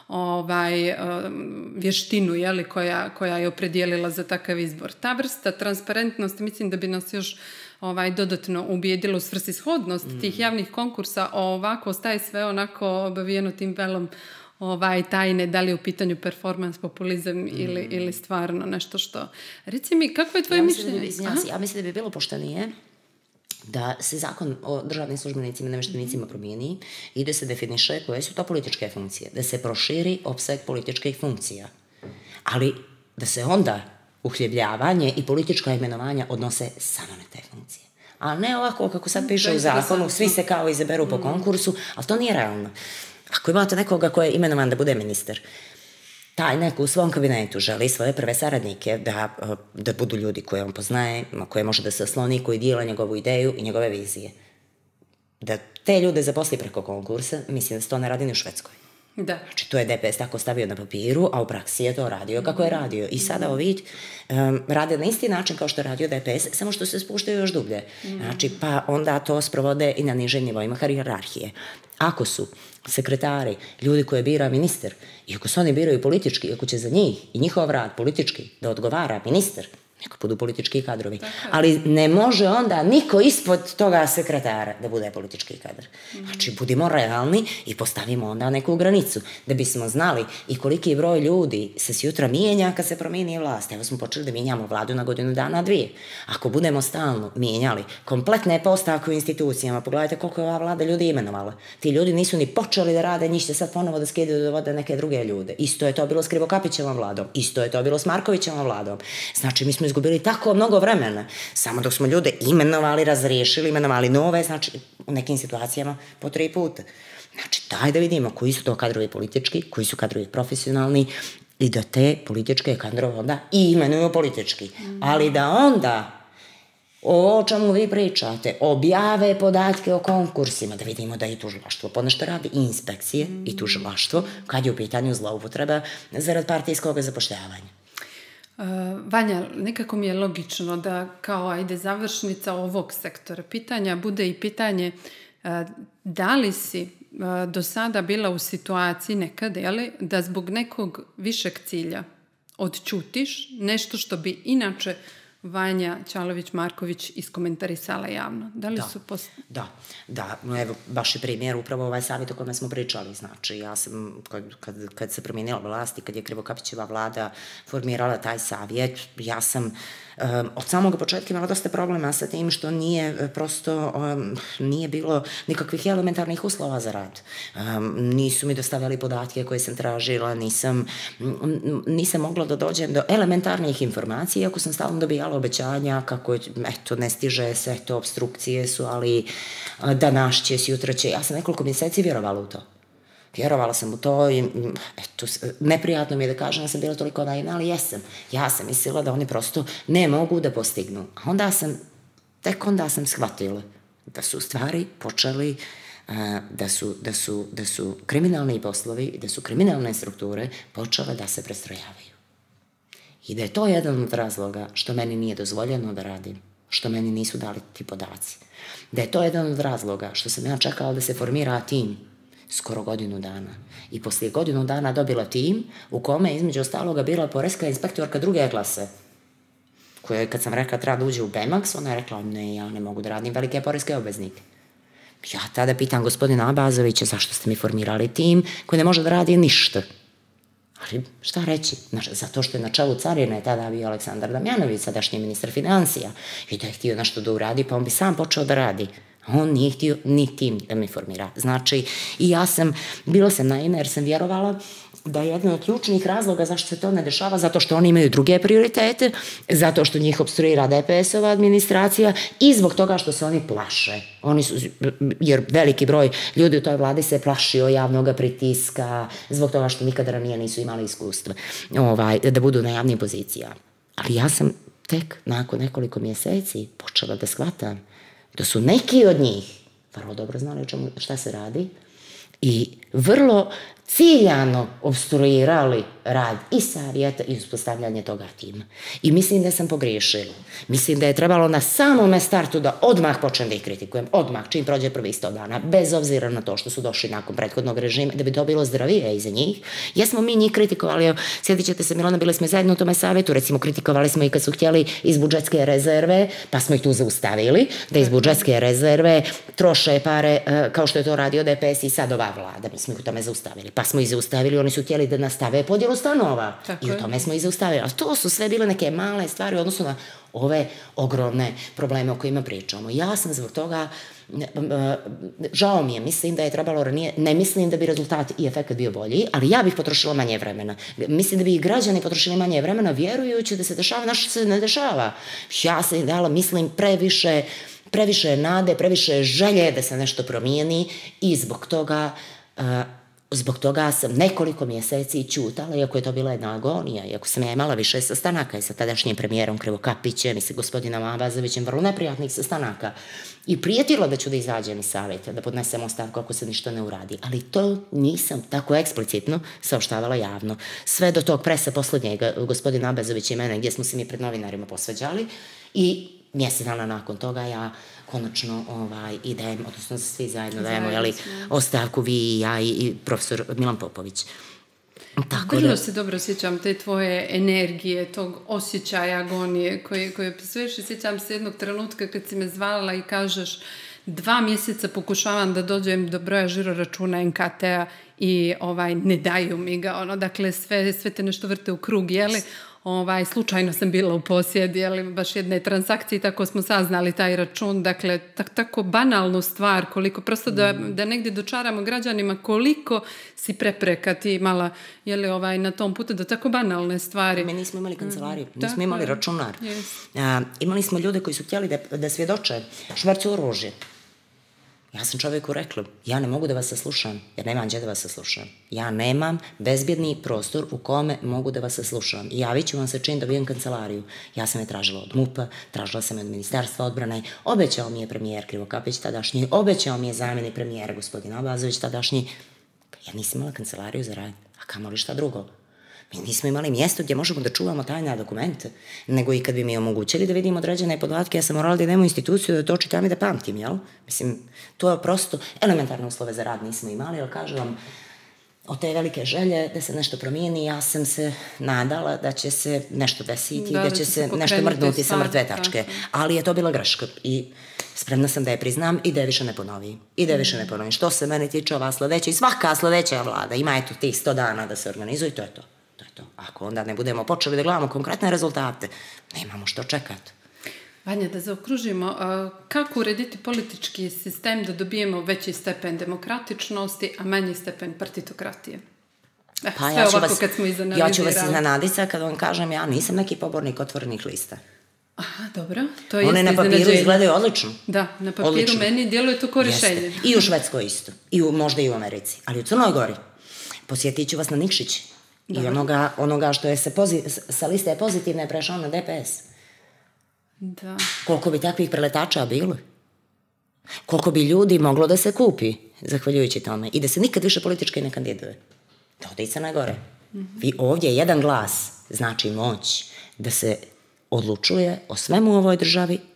vještinu koja je opredijelila za takav izbor. Ta vrsta transparentnosti mislim da bi nas još dodatno ubijedilo u svrsishodnost tih javnih konkursa, ovako ostaje sve onako obavijeno tim velom tajne, da li je u pitanju performans, populizam ili stvarno nešto što... Reci mi, kako je tvoje mišljenje? Ja mislim da bi bilo poštenije da se zakon o državnim službenicima i namještenicima promijeni i da se definiše koje su to političke funkcije, da se proširi opseg političkih funkcija, ali da se onda uhljebljavanje i politička imenovanja odnose samo na te funkcije. A ne ovako kako sad piše u zakonu, svi se kao izaberu po konkursu, ali to nije realno. Ako imate nekoga ko je imenovan da bude ministar, taj neko u svom kabinetu želi svoje prve saradnike da budu ljudi koje on poznaje, na koje može da se osloni, koji dijele njegovu ideju i njegove vizije. Da te ljude zaposli preko konkursa, mislim da se to ne radi ni u Švedskoj. Da. Znači, to je DPS tako stavio na papiru, a u praksi je to radio kako je radio. I sada ovi rade na isti način kao što je radio DPS, samo što se spuštaju još dublje. Znači, pa onda to sprovode i na nižim nivoima hijerarhije. Ako su sekretari, ljudi koje bira ministar, i ako se oni biraju politički, ako će za njih i njihov rad politički da odgovara ministar, neka budu politički kadrovi. Ali ne može onda niko ispod toga sekretara da bude politički kadar. Znači, budimo realni i postavimo onda neku granicu, da bismo znali i koliki broj ljudi se sjutra mijenja kad se promijeni vlast. Evo smo počeli da mijenjamo vladu na godinu dana, 2. Ako budemo stalno mijenjali kompletne postavke u institucijama, pogledajte koliko je ova vlada ljudi imenovala. Ti ljudi nisu ni počeli da rade, njih će sad ponovo da skidaju da vode neke druge ljude. Isto je to bilo s Krivokapićevom vladom, isto je to bilo s Markovićevom vladom. Znači, mi smo izgubili tako mnogo vremena, samo dok smo ljude imenovali, razriješili, imenovali nove, znači u nekim situacijama po 3 puta. Znači, daj da vidimo koji su to kadrovi politički, koji su kadrovi profesionalni i da te političke kadrove onda i imenuju politički. Ali da onda o čemu vi pričate, objave podatke o konkursima, da vidimo da i tužilaštvo ponešto radi, i inspekcije i tužilaštvo, kad je u pitanju zloupotreba zarad partijskog zapošljavanja. Vanja, nekako mi je logično da kao završnica ovog sektora pitanja bude i pitanje da li si do sada bila u situaciji nekad, da zbog nekog višeg cilja odćutiš nešto što bi inače Vanja Ćalović-Marković iskomentarisala javno. Da li su... Da. Evo, baš je primjer upravo ovaj savjet o kome smo pričali. Znači, ja sam, kad se promijenila vlast i kad je Krivokapićeva vlada formirala taj savjet, ja sam od samog početka imala dosta problema sa tim što nije bilo nikakvih elementarnih uslova za rad. Nisu mi dostavljali podatke koje sam tražila, nisam mogla da dođem do elementarnih informacija, iako sam stalno dobijala obećanja kako, ne stiže se, obstrukcije su, ali danas će, sutra će. Ja sam nekoliko mjeseci vjerovala u to. Vjerovala sam u to i neprijatno mi je da kažem da sam bila toliko naivna, ali jesam. Ja sam mislila da oni prosto ne mogu da postignu. A tek onda sam shvatila da su stvari počeli, da su kriminalni poslovi, da su kriminalne strukture počele da se prestrojavaju. I da je to jedan od razloga što meni nije dozvoljeno da radim što meni nisu dali ti podaci. Da je to jedan od razloga što sam ja čekala da se formira tim skoro godinu dana. I poslije godinu dana dobila tim u kome je između ostaloga bila poreska inspektorka druge klase, koja je, kad sam rekla treba da uđe u BEMAX, ona je rekla ne, ja ne mogu da radim velike poreske obveznike. Ja tada pitam gospodina Abazovića zašto ste mi formirali tim koji ne može da radi ništa. Ali šta reći? Zato što je na čelu carine tada bio Aleksandar Damjanović, sadašnji ministar financija, i da je htio nešto da uradi, pa on bi sam počeo da radi. On nije htio ni tim da mi formira. Znači, i ja sam, bila sam naivna jer sam vjerovala da je jedan od ključnih razloga zašto se to ne dešava, zato što oni imaju druge prioritete, zato što njih opstruira DPS-ova administracija i zbog toga što se oni plaše. Jer veliki broj ljudi u toj vladi se plašio javnog pritiska, zbog toga što nikada ranije nisu imali iskustva da budu na javnim pozicijama. Ali ja sam tek nakon nekoliko mjeseci počela da shvatam da su neki od njih vrlo dobro znali šta se radi i vrlo ciljano obstruirali rad i savjeta i uspostavljanje toga tima. I mislim da sam pogriješila. Mislim da je trebalo na samome startu da odmah počnem da ih kritikujem, odmah, čim prođe prvih 100 dana, bez obzira na to što su došli nakon prethodnog režima, da bi to bilo zdravije iza njih. Jesmo mi njih kritikovali, sjetit ćete se Milona, bili smo zajedno u tome savjetu, recimo kritikovali smo i kad su htjeli iz budžetske rezerve, pa smo ih tu zaustavili, da iz budžetske rezerve troše pare, kao što je to radio DPS i sad ova vlada, mi smo ih u tome zaustavili. Pa smo ih zaustavili, oni su htjeli da nastave podjelu stanova. I u tome smo ih zaustavili. A to su sve bile neke male stvari u odnosu na ove ogromne probleme o kojima pričamo. Ja sam zbog toga, žao mi je, mislim da je trebalo ranije, ne mislim da bi rezultat i efekt bio bolji, ali ja bih potrošila manje vremena. Mislim da bi i građani potrošili manje vremena vjerujući da se dešava nešto što se ne dešava. Ja sam dala, mislim, previše nade, previše želje da se nešto promijeni i zbog toga sam nekoliko mjeseci ćutala, iako je to bila jedna agonija, iako sam ja imala više sastanaka i sa tadašnjim premijerom Krivokapićem i sa gospodinom Abazovićem, vrlo neprijatnih sastanaka. I prijetila da ću da izađem iz savjeta, da podnesem ostavku ako se ništa ne uradi. Ali to nisam tako eksplicitno saopštavala javno. Sve do tog presa posljednjega, gospodina Abazovića i mene, gdje smo se mi pred novinarima posvađali i mjesec dana nakon toga ja konačno idem, odnosno svi zajedno dajemo ostavku, vi i ja i profesor Milan Popović. Vrlo se dobro sjećam te tvoje energije, tog osjećaja agonije koje opisuješ i sjećam se jednog trenutka kad si me zvala i kažeš 2 mjeseca pokušavam da dođem do broja žiroračuna NKT-a i ne daju mi ga, dakle sve te nešto vrte u krug, jeli? Slučajno sam bila u posjedi, baš jedne transakcije, tako smo saznali taj račun, dakle, tako banalnu stvar, koliko, prosto da negdje dočaramo građanima koliko si prepreka ti imala, na tom putu, da tako banalne stvari. Mi nismo imali kancelariju, nismo imali računar. Imali smo ljude koji su htjeli da svjedoče švercu oružje. Ja sam čovjeku rekla, ja ne mogu da vas saslušam, jer nemam gdje da vas saslušam. Ja nemam bezbjedni prostor u kome mogu da vas saslušam. I javit ću vam se čim dobijem kancelariju. Ja sam je tražila od MUP-a, tražila sam je od Ministarstva odbrane, obećao mi je premijer Krivokapić tadašnji, obećao mi je zamjenik premijera gospodin Abazović tadašnji. Ja nisam imala kancelariju za rad, a kamoli šta drugo. Mi nismo imali mjesto gdje možemo da čuvamo tajne dokumente, nego i kad bi mi omogućili da vidimo određene podatke, ja sam morala da idemo u instituciju da to čitam i da pamtim, jel? Mislim, to je prosto elementarne uslove za rad nismo imali, ali kažem vam, od te velike želje da se nešto promijeni, ja sam se nadala da će se nešto desiti, da će se nešto mrdnuti sa mrtve tačke. Ali je to bila greška i spremna sam da je priznam i da je više ne ponovim. Što se meni tiče ova sljedeća i svaka sljedeća vlada ima eto tih 100 dana da se organizuje i to je to. Ako onda ne budemo počeli da gledamo konkretne rezultate, nemamo što čekati. Vanja, da zaokružimo, kako urediti politički sistem da dobijemo veći stepen demokratičnosti, a manji stepen partitokratije? Ja ću vas iznenaditi kad vam kažem, ja nisam neki pobornik otvorenih lista. Aha, dobro. To je one na papiru izgledaju odlično. Da, na papiru meni djeluje to ko rješenje. I u Švedskoj isto. Možda i u Americi. Ali u Crnoj Gori. Posjetit ću vas na Nikšić. I onoga što je sa liste pozitivne prešao na DPS. Da. Koliko bi takvih preletača bilo? Koliko bi ljudi moglo da se kupi, zahvaljujući tome, i da se nikad više politički ne kandiduje. To ode i Crne Gore. I ovdje jedan glas znači moć da se odlučuje o svemu u ovoj državi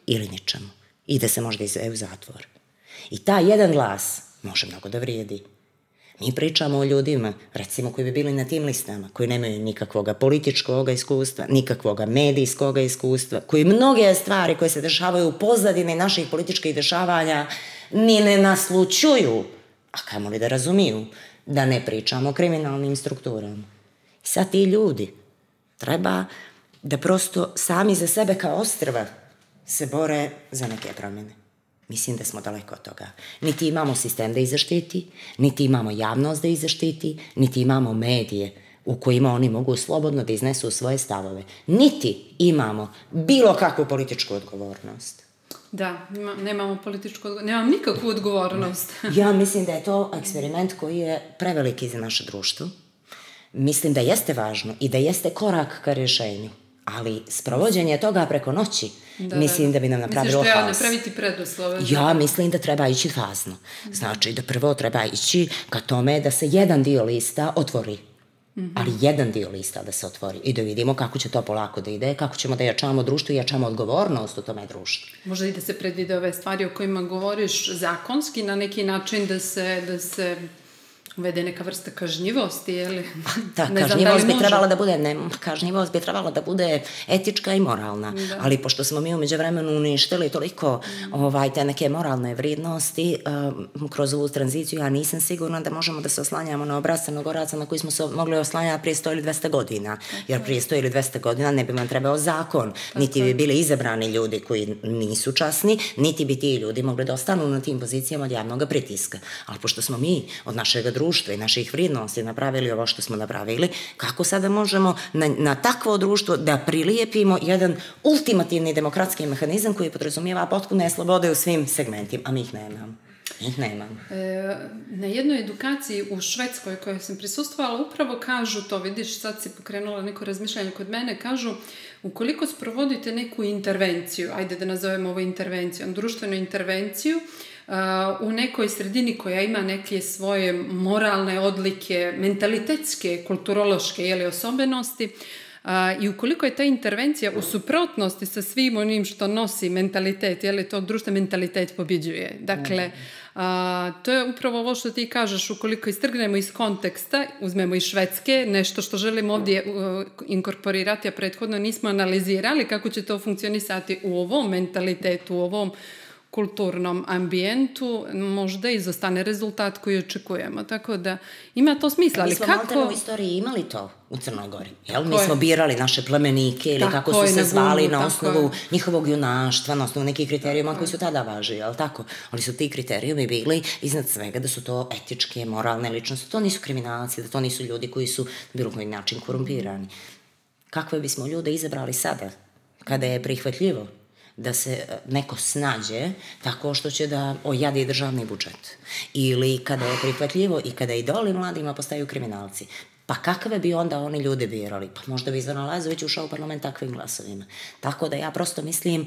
ili ničemu. I da se možda izveju u zatvor. I taj jedan glas može mnogo da vrijedi. Mi pričamo o ljudima, recimo, koji bi bili na tim listama, koji nemaju nikakvoga političkog iskustva, nikakvoga medijskog iskustva, koji mnoge stvari koje se dešavaju u pozadini naših političkih dešavanja ni ne naslućuju, a kamoli da razumiju, da ne pričamo o kriminalnim strukturama. I sad ti ljudi treba da prosto sami za sebe kao ostrva se bore za neke promjene. Mislim da smo daleko od toga. Niti imamo sistem da ih zaštiti, niti imamo javnost da ih zaštiti, niti imamo medije u kojima oni mogu slobodno da iznesu svoje stavove. Niti imamo bilo kakvu političku odgovornost. Da, nemamo političku odgovornost, nemam nikakvu odgovornost. Ja mislim da je to eksperiment koji je preveliki za naše društvo. Mislim da jeste važno i da jeste korak ka rješenju. Ali sprovođenje toga preko noći, mislim da bi nam napravilo haos. Misliš treba napraviti preduslove? Ja mislim da treba ići fazno. Znači da prvo treba ići ka tome da se jedan dio lista otvori. Ali jedan dio lista da se otvori i da vidimo kako će to polako da ide, kako ćemo da jačamo društvo i jačamo odgovornost u tome društvu. Možda i da se predvide ove stvari o kojima govoriš zakonski na neki način da se uvede neka vrsta kažnjivosti, ili? Da, kažnjivost bi trebala da bude, kažnjivost bi trebala da bude etička i moralna, ali pošto smo mi u međuvremenu uništili toliko te neke moralne vrijednosti kroz ovu tranziciju, ja nisam sigurna da možemo da se oslanjamo na obraz Crnogoraca na koji smo se mogli oslanjati prije 100 ili 200 godina, jer prije 100 ili 200 godina ne bi nam trebao zakon, niti bi bili izabrani ljudi koji nisu časni, niti bi ti ljudi mogli da ostanu na tim pozicijama od javnog pritiska. Ali pošto smo mi od našeg društva i naših vrijednosti napravili ovo što smo napravili, kako sada možemo na takvo društvo da prilijepimo jedan ultimativni demokratski mehanizam koji podrazumijeva potpune slobode u svim segmentima, a mi ih nemamo. Na jednoj edukaciji u Švedskoj kojoj sam prisustvovala upravo kažu to, vidiš, sad si pokrenula neko razmišljanje kod mene, kažu ukoliko sprovodite neku intervenciju, ajde da nazovemo ovo intervencijom, društvenu intervenciju, u nekoj sredini koja ima neke svoje moralne odlike, mentalitetske, kulturološke osobenosti, i ukoliko je ta intervencija u suprotnosti sa svim onim što nosi mentalitet, tog društva mentalitet pobjeđuje. Dakle, to je upravo ovo što ti kažeš, ukoliko istrgnemo iz konteksta, uzmemo iz Švedske, nešto što želimo ovdje inkorporirati, a prethodno nismo analizirali kako će to funkcionisati u ovom mentalitetu, u ovom kulturnom ambijentu, možda izostane rezultat koji očekujemo. Tako da ima to smisla. Ali mi smo malo u istoriji imali to u Crnoj Gori. Mi smo birali naše plemenike ili kako su se zvali na osnovu njihovog junaštva, na osnovu nekih kriterijuma koji su tada važili, ali tako? Ali su ti kriterijumi bili iznad svega da su to etičke, moralne ličnosti. To nisu kriminalci, da to nisu ljudi koji su na bilo koji način korumpirani. Kakve bismo ljude izabrali sada, kada je prihvatljivo da se neko snađe tako što će da ojadi državni budžet. Ili kada je prihvatljivo i kada idoli mladima postaju kriminalci. Pa kakve bi onda oni ljude birali? Pa možda bi Zoran Lazović ušao u parlament takvim glasovima. Tako da ja prosto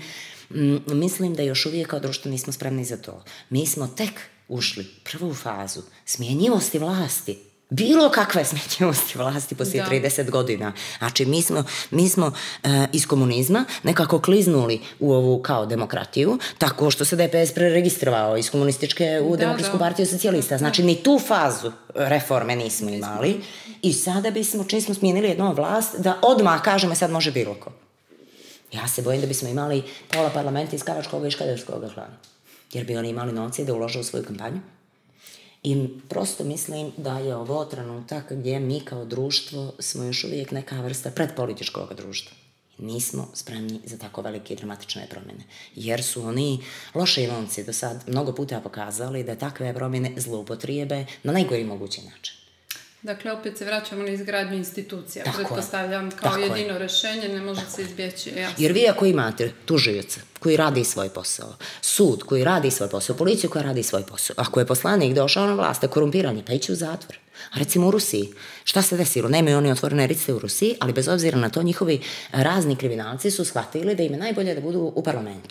mislim da još uvijek kao društvo nismo spremni za to. Mi smo tek ušli prvu fazu smjenjivosti vlasti, bilo kakve smjenjivosti vlasti poslije 30 godina. Znači, mi smo iz komunizma nekako kliznuli u ovu kao demokratiju, tako što se DPS preregistrovao iz komunističke u Demokratsku partiju socijalista. Znači, ni tu fazu reforme nismo imali i sada bismo, čim smo smijenili jednu vlast, da odmah kažemo sad može bilo ko. Ja se bojim da bismo imali pola parlamenta iz Kavačkog i Škaderskog klana, jer bi oni imali novce da ulože u svoju kampanju. I prosto mislim da je ovo trenutak gdje mi kao društvo smo još uvijek neka vrsta predpolitičkog društva. Nismo spremni za tako velike i dramatične promjene. Jer su oni loše momci do sad mnogo puta pokazali da takve promjene zloupotrijebe na najgori mogući način. Dakle, opet se vraćamo na izgradnju institucija. Pretpostavljam kao jedino rješenje, ne može se izbjeći. Jer vi ako imate tužioca koji radi svoj posao, sud koji radi svoj posao, policiju koja radi svoj posao, ako je poslanik došao na vlast, korumpiran, pa ići u zatvor. A recimo u Rusiji, šta se desilo? Nemaju oni otvorene rice u Rusiji, ali bez obzira na to njihovi razni kriminalci su shvatili da im je najbolje da budu u parlamentu.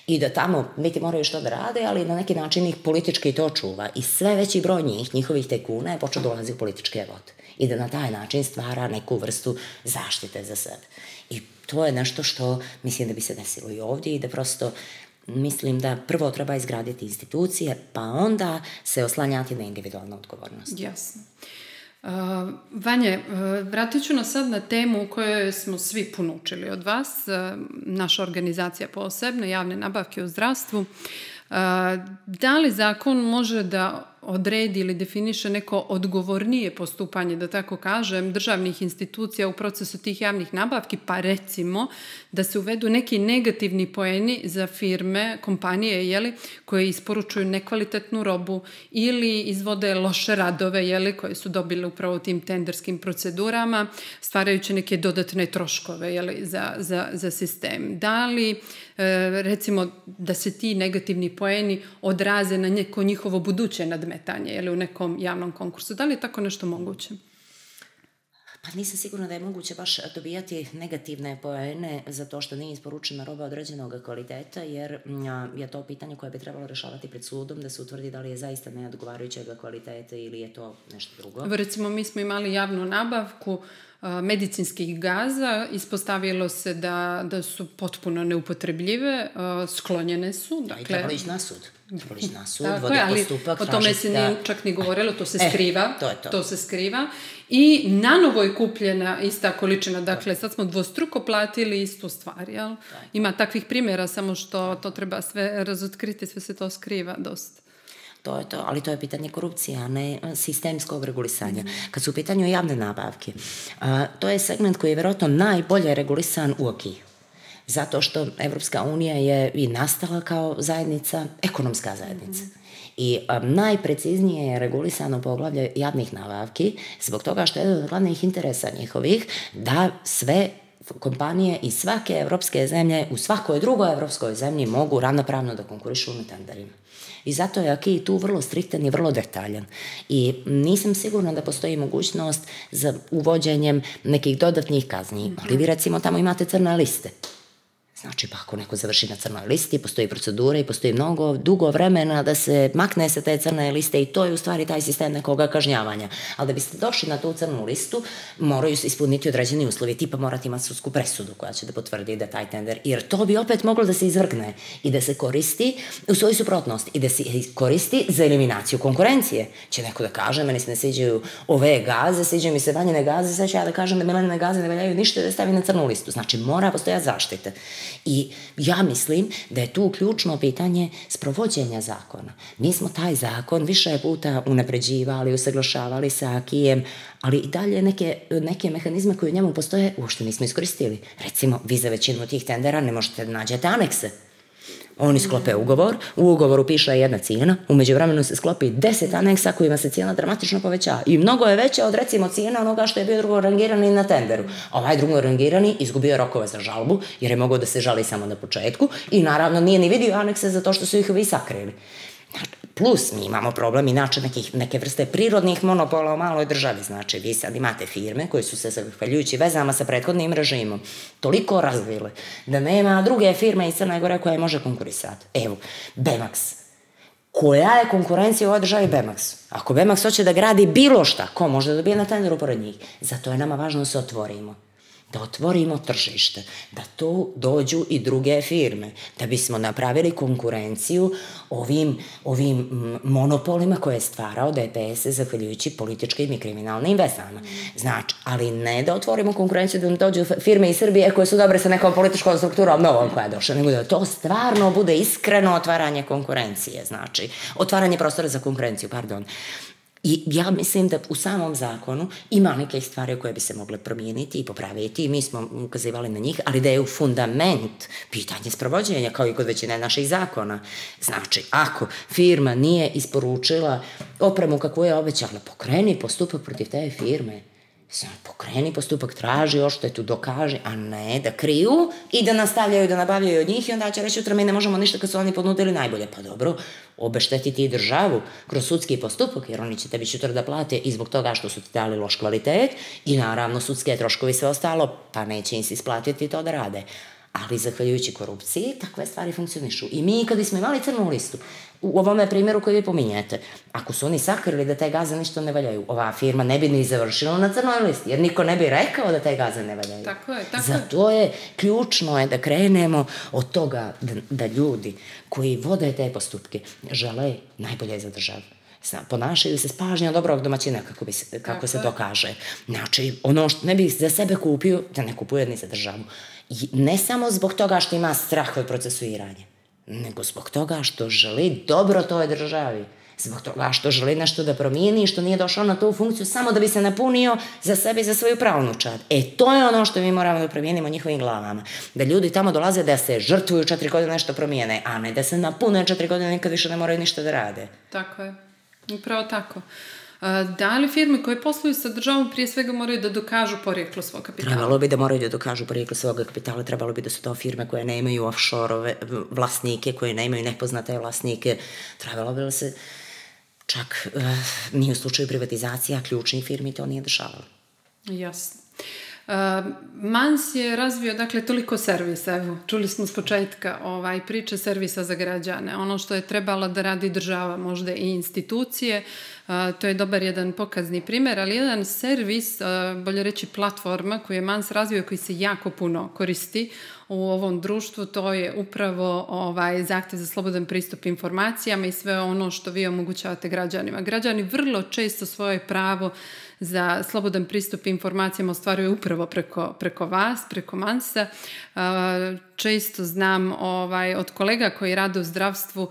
I da tamo biti moraju što da rade, ali na neki način ih politički to čuva. I sve veći broj njihovih tajkuna je počeo dolazi u političke vode. I da na taj način stvara neku vrstu zaštite za sebe. I to je nešto što mislim da bi se desilo i ovdje i da prosto mislim da prvo treba izgraditi institucije, pa onda se oslanjati na individualnu odgovornost. Jasno. Vanje, vratit ću nas sad na temu u kojoj smo svi puno učili od vas, naša organizacija posebno, javne nabavke u zdravstvu. Da li zakon može da odredi ili definiše neko odgovornije postupanje, da tako kažem, državnih institucija u procesu tih javnih nabavki, pa recimo da se uvedu neki negativni poeni za firme, kompanije, koje isporučuju nekvalitetnu robu ili izvode loše radove, koje su dobile upravo tim tenderskim procedurama, stvarajući neke dodatne troškove za sistem. Da li, recimo, da se ti negativni poeni odraze na neko njihovo buduće nadmetanje ili u nekom javnom konkursu? Da li je tako nešto moguće? Pa nisam sigurna da je moguće baš dobijati negativne poene za to što nije isporučena roba određenog kvaliteta, jer je to pitanje koje bi trebalo rešavati pred sudom, da se utvrdi da li je zaista neodgovarajućeg kvaliteta ili je to nešto drugo. Recimo, mi smo imali javnu nabavku medicinskih gaza, ispostavilo se da su potpuno neupotrebljive, sklonjene su. I trebalo ići na sud. O tome se nije čak ni govorilo, to se skriva. To se skriva. I nanovo je kupljena ista količina, dakle sad smo dvostruko platili istu stvar, jel? Ima takvih primjera, samo što to treba sve razotkriti, sve se to skriva dosta. To je to, ali to je pitanje korupcije, a ne sistemskog regulisanja. Kad su u pitanju javne nabavke, to je segment koji je vjerojatno najbolje regulisan u AKI. Zato što Evropska unija je i nastala kao zajednica, ekonomska zajednica. I najpreciznije je regulisano poglavlje javnih nabavki zbog toga što je jedan od glavnih interesa njihovih da sve kompanije iz svake evropske zemlje u svakoj drugoj evropskoj zemlji mogu ravnopravno da konkurišu na tenderima. I zato je AKI tu vrlo striktan i vrlo detaljan. I nisam sigurna da postoji mogućnost za uvođenjem nekih dodatnih kazni. Ali vi recimo tamo imate crne liste. Znači, pa ako neko završi na crnoj listi, postoji procedura i postoji mnogo dugo vremena da se makne sa te crne liste i to je u stvari taj sistem nekoga kažnjavanja. Ali da biste došli na tu crnu listu, moraju se ispuniti određeni uslovi, tipa morate imati sudsku presudu koja će da potvrdi da taj tender, jer to bi opet moglo da se izvrgne i da se koristi u svoju suprotnost i da se koristi za eliminaciju konkurencije. Će neko da kaže, meni se ne sviđaju ove gaze, sviđaju mi se Vanjine gaze, sad ću ja da kažem da Milenine gaze ne valjaju ništa da stavi na crnu listu. Znači, mora postojati zaštita. I ja mislim da je tu ključno pitanje sprovođenja zakona. Mi smo taj zakon više puta unapređivali, usaglašavali sa AKI-em, ali i dalje neke mehanizme koje u njemu postoje uopšte nismo iskoristili. Recimo, vi za većinu tih tendera ne možete da nađete anekse. Oni sklope ugovor, u ugovoru piše jedna cijena, u međuvremenu se sklopi 10 aneksa kojima se cijena dramatično povećava. I mnogo je veća od recimo cijena onoga što je bio drugorangirani na tenderu. Ovaj drugorangirani izgubio rokove za žalbu, jer je mogao da se žali samo na početku i naravno nije ni vidio anekse zato što su ih vi sakrili. Plus, mi imamo problem inače neke vrste prirodnih monopola u maloj državi. Znači, vi sad imate firme koje su se, zahvaljujući vezama sa prethodnim režimom, toliko razvile da nema druge firme iz Crne Gore koja može konkurisati. Evo, Bemax. Koja je konkurencija u ovoj državi Bemax? Ako Bemax hoće da gradi bilo šta, ko može da dobije na tenderu pored njih? Zato je nama važno da se otvorimo. Da otvorimo tržište, da tu dođu i druge firme, da bismo napravili konkurenciju ovim monopolima koje je stvarao DPS zahvaljujući političkim i kriminalnim vezama. Znači, ali ne da otvorimo konkurenciju da nam dođu firme iz Srbije koje su dobre sa nekom političkom strukturom novom koja je došla, nego da to stvarno bude iskreno otvaranje konkurencije, znači, otvaranje prostora za konkurenciju, pardon. I ja mislim da u samom zakonu ima neke stvari koje bi se mogle promijeniti i popraviti i mi smo ukazivali na njih, ali da je u fundament pitanje sprovođenja kao i kod većine naših zakona. Znači, ako firma nije isporučila opremu kakvu je obećala, pokreni postupak protiv te firme. Pokreni postupak, traži odštetu, dokaži, a ne da kriju i da nastavljaju da nabavljaju od njih i onda će reći utra mi ne možemo ništa kad su oni ponudili najbolje. Pa dobro, obeštetiti i državu kroz sudski postupak, jer oni će tebi sutra da plate i zbog toga što su ti dali loš kvalitet i naravno sudske troškovi sve ostalo, pa neće im se isplatiti to da rade. ali zahvaljujući korupciji takve stvari funkcionišu. I mi kad bismo imali crnu listu, u ovome primjeru koji vi pominjete, ako su oni sakrili da te gaze ništa ne valjaju, ova firma ne bi ni završila na crnoj listi, jer niko ne bi rekao da te gaze ne valjaju. Tako je. Zato je ključno da krenemo od toga da ljudi koji vode te postupke žele najbolje za državu. Ponašaju se s pažnjom dobrog domaćina, kako se to kaže. Znači, ono što ne bi za sebe kupio, da ne kupuje ni za državu. I ne samo zbog toga što ima strah od procesuiranja, nego zbog toga što želi dobro toj državi. Zbog toga što želi nešto da promijeni i što nije došao na tu funkciju samo da bi se napunio za sebe i za svoju pravnučad. To je ono što mi moramo da promijenimo njihovim glavama. Da ljudi tamo dolaze da se žrtvuju 4 godine nešto promijene, a ne da se napune 4 godine nikad više ne moraju ništa da rade. Tako je. Upravo tako. Da li firme koje posluju sa državom prije svega moraju da dokažu porijeklo svog kapitala? Trebalo bi da moraju da dokažu porijeklo svog kapitala, trebalo bi da su to firme koje nemaju offshore vlasnike, koje nemaju nepoznate vlasnike, trebalo bi da se čak ni u slučaju privatizacija ključnih firmi to nije dešavalo. Jasno. Mans je razvio, dakle, toliko servisa, evo, čuli smo s početka priče servisa za građane, ono što je trebala da radi država, možda i institucije, to je dobar jedan pokazni primjer, ali jedan servis, bolje reći platforma koju je Mans razvio, koji se jako puno koristi u ovom društvu, to je upravo zahtjev za slobodan pristup informacijama i sve ono što vi omogućavate građanima. Građani vrlo često svoje pravo za slobodan pristup informacijama ostvaruju upravo preko vas, preko Mansa. Često znam od kolega koji rade u zdravstvu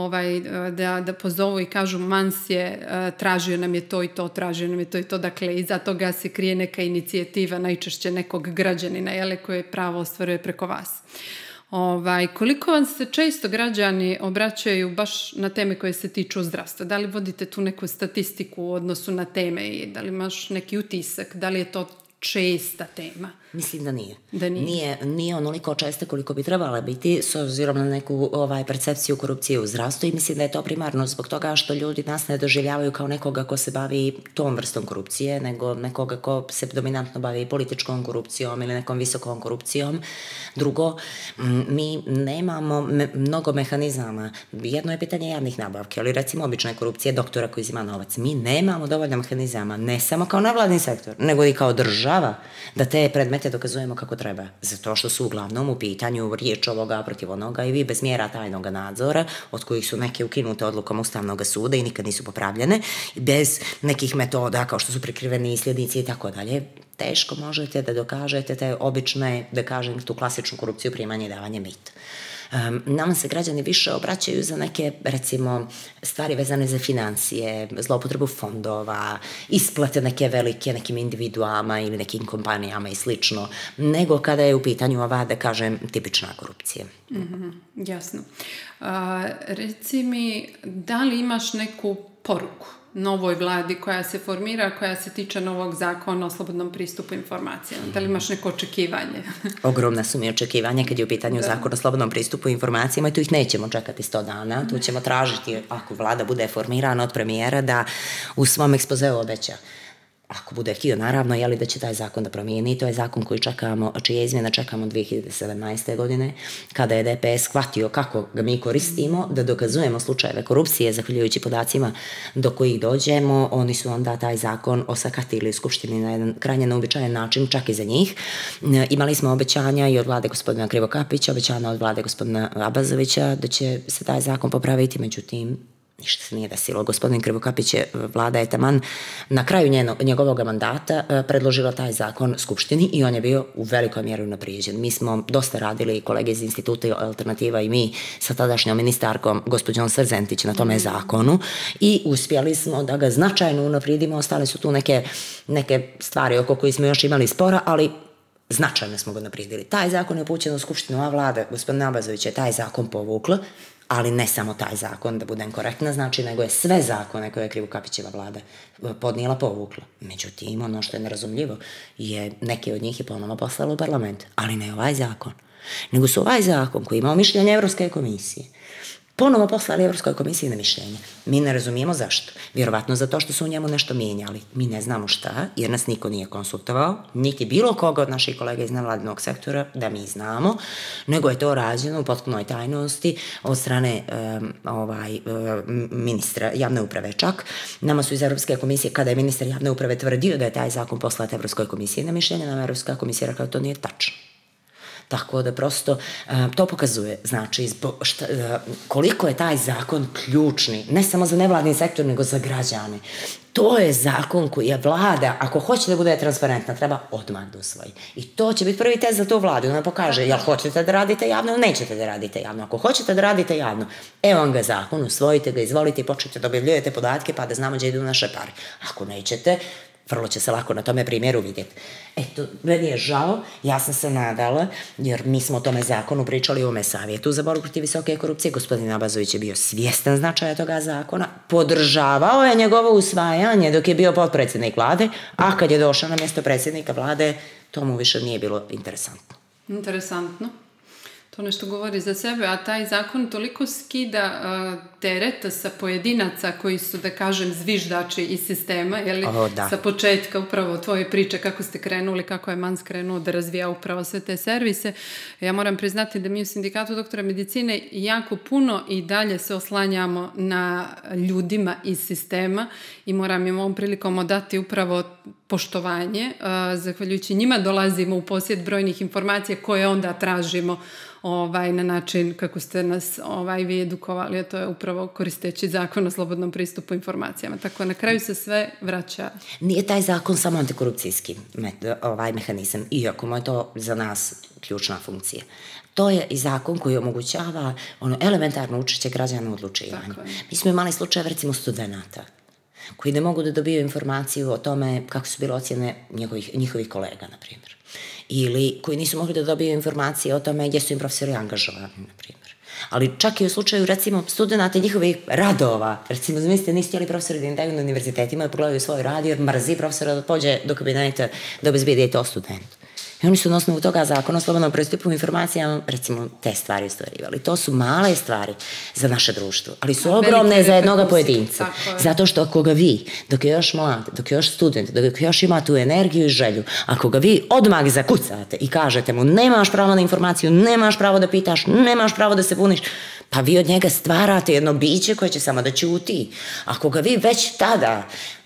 da pozovu i kažu Mans je tražio nam je to i to, tražio nam je to i to. Dakle, iza toga se krije neka inicijativa, najčešće nekog građanina, koje pravo ostvaruje preko vas. Koliko vam se često građani obraćaju baš na teme koje se tiču zdravstva? Da li vodite tu neku statistiku u odnosu na teme i da li imaš neki utisak? Da li je to česta tema? Mislim da nije. Nije onoliko česte koliko bi trebala biti s obzirom na neku percepciju korupcije u zdravstvu i mislim da je to primarno zbog toga što ljudi nas ne doživljavaju kao nekoga ko se bavi tom vrstom korupcije, nego nekoga ko se dominantno bavi političkom korupcijom ili nekom visokom korupcijom. Drugo, mi nemamo mnogo mehanizama. Jedno je pitanje javnih nabavke, ali recimo obične korupcije doktora koji uzima novac. Mi nemamo dovoljno mehanizama, ne samo kao nevladin sektor, nego i kao država, da te predmete dokazujemo kako treba. Zato što su uglavnom u pitanju riječ ovoga protiv onoga i vi bez mjera tajnog nadzora, od kojih su neke ukinute odlukom Ustavnog suda i nikad nisu popravljene, bez nekih metoda kao što su prikriveni sljednici i tako dalje, teško možete da dokažete te obične, da kažem, tu klasičnu korupciju, primanje i davanje mita. Nama se građani više obraćaju za neke, recimo, stvari vezane za financije, zloupotrebu fondova, isplate neke velike nekim individuama ili nekim kompanijama i slično, nego kada je u pitanju ova, da kažem, tipična korupcija. Jasno. Reci mi, da li imaš neku poruku novoj vladi koja se formira, koja se tiče novog zakona o slobodnom pristupu informacijama? Da li imaš neko očekivanje? Ogromna su mi očekivanja kad je u pitanju zakon o slobodnom pristupu informacijama i tu ih nećemo čekati 100 dana. Tu ćemo tražiti, ako vlada bude formirana od premijera, da u svom ekspozeu obeća, ako bude htio, naravno, je li da će taj zakon da promijeni. To je zakon koji čekamo, čije izmjene čekamo 2017. godine, kada je DPS shvatio kako ga mi koristimo, da dokazujemo slučajeve korupcije, zahvaljujući podacima do kojih dođemo. Oni su onda taj zakon osakatili u Skupštini na jedan krajnje neobičajan način, čak i za njih. Imali smo obećanja i od vlade gospodina Krivokapića, obećanja od vlade gospodina Abazovića da će se taj zakon popraviti, međutim, ništa se nije desilo. Gospodin Krivokapić vlada je taman na kraju njegovog mandata predložila taj zakon Skupštini i on je bio u velikoj mjeri unaprijeđen. Mi smo dosta radili, kolege iz Instituta Alternativa i mi sa tadašnjom ministarkom gospođom Srzentić na tome zakonu i uspjeli smo da ga značajno unaprijedimo. Ostale su tu neke stvari oko koji smo još imali spora, ali značajno smo ga unaprijedili. Taj zakon je upućen u Skupštinu, a vlada gospodina Abazovića je taj zakon povukla, ali ne samo taj zakon, da budem korektna, znači, nego je sve zakone koje je Krivokapićeva vlada podnijela povukla. Međutim, ono što je nerazumljivo je neke od njih je ponovno poslala u parlament, ali ne ovaj zakon, nego su ovaj zakon koji imao mišljenje Evropske komisije, ponovo poslali Evropskoj komisiji na mišljenje. Mi ne razumijemo zašto. Vjerovatno zato što su u njemu nešto mijenjali. Mi ne znamo šta, jer nas niko nije konsultovao, niti bilo koga od naših kolega iz nevladinog sektora, da mi znamo, nego je to rađeno u potpunoj tajnosti od strane ministra javne uprave čak. Nama su iz Evropske komisije, kada je ministar javne uprave tvrdio da je taj zakon poslat Evropskoj komisiji na mišljenje, nama Evropska komisija rekao da to nije tačno. Tako da prosto to pokazuje, znači, koliko je taj zakon ključni, ne samo za nevladni sektor, nego za građane. To je zakon koji je vlada, ako hoće da bude transparentna, treba odmah da usvoji. I to će biti prvi test za tu vladu. Ona pokaže, jel hoćete da radite javno ili nećete da radite javno. Ako hoćete da radite javno, evo vam ga zakon, usvojite ga, izvolite i počnite da objavljujete podatke pa da znamo gdje idu naše pare. Ako nećete, vrlo će se lako na tome primjeru vidjeti. Eto, meni je žao, ja sam se nadala, jer mi smo o tome zakonu pričali u ovome savjetu za borbu protiv visoke korupcije, gospodin Abazović je bio svjestan značaja toga zakona, podržavao je njegovo usvajanje dok je bio potpredsjednik vlade, a kad je došao na mjesto predsjednika vlade, to mu više nije bilo interesantno. Interesantno. To nešto govori za sebe, a taj zakon toliko skida tereta sa pojedinaca koji su, da kažem, zviždači iz sistema, jeli, sa početka upravo tvoje priče, kako ste krenuli, kako je Mans krenuo da razvija upravo sve te servise. Ja moram priznati da mi u Sindikatu doktora medicine jako puno i dalje se oslanjamo na ljudima iz sistema i moram im ovom prilikom odati upravo poštovanje. Zahvaljujući njima dolazimo u posjed brojnih informacija koje onda tražimo na način kako ste nas vi edukovali, a to je upravo koristeći zakon o slobodnom pristupu informacijama. Tako na kraju se sve vraća. Nije taj zakon samo antikorupcijski mehanizam, iako mu je to za nas ključna funkcija. To je i zakon koji omogućava elementarno učešće građana u odlučivanju. Mi smo imali slučaje, recimo, studenata koji ne mogu da dobiju informaciju o tome kako su bile ocjene njihovih kolega, na primjer. Ili koji nisu mogli da dobiju informacije o tome gdje su im profesori angažovani, na primjer. Ali čak i u slučaju, recimo, studenta njihovih radova, recimo, zamislite, nisu htjeli profesori da im daju na univerzitetima da pogledaju svoj rad, jer mrzi profesora da pođe do kabineta da obezbedi to studentu. I oni su na osnovu toga zakona o slobodnom pristupu informacijama, recimo, te stvari ostvarivali. To su male stvari za naše društvo, ali su ogromne za jednoga pojedinca. Zato što ako ga vi, dok je još mlad, dok je još student, dok još ima tu energiju i želju, ako ga vi odmah zakucate i kažete mu nemaš pravo na informaciju, nemaš pravo da pitaš, nemaš pravo da se buniš, pa vi od njega stvarate jedno biće koje će samo da ćuti. Ako ga vi već tada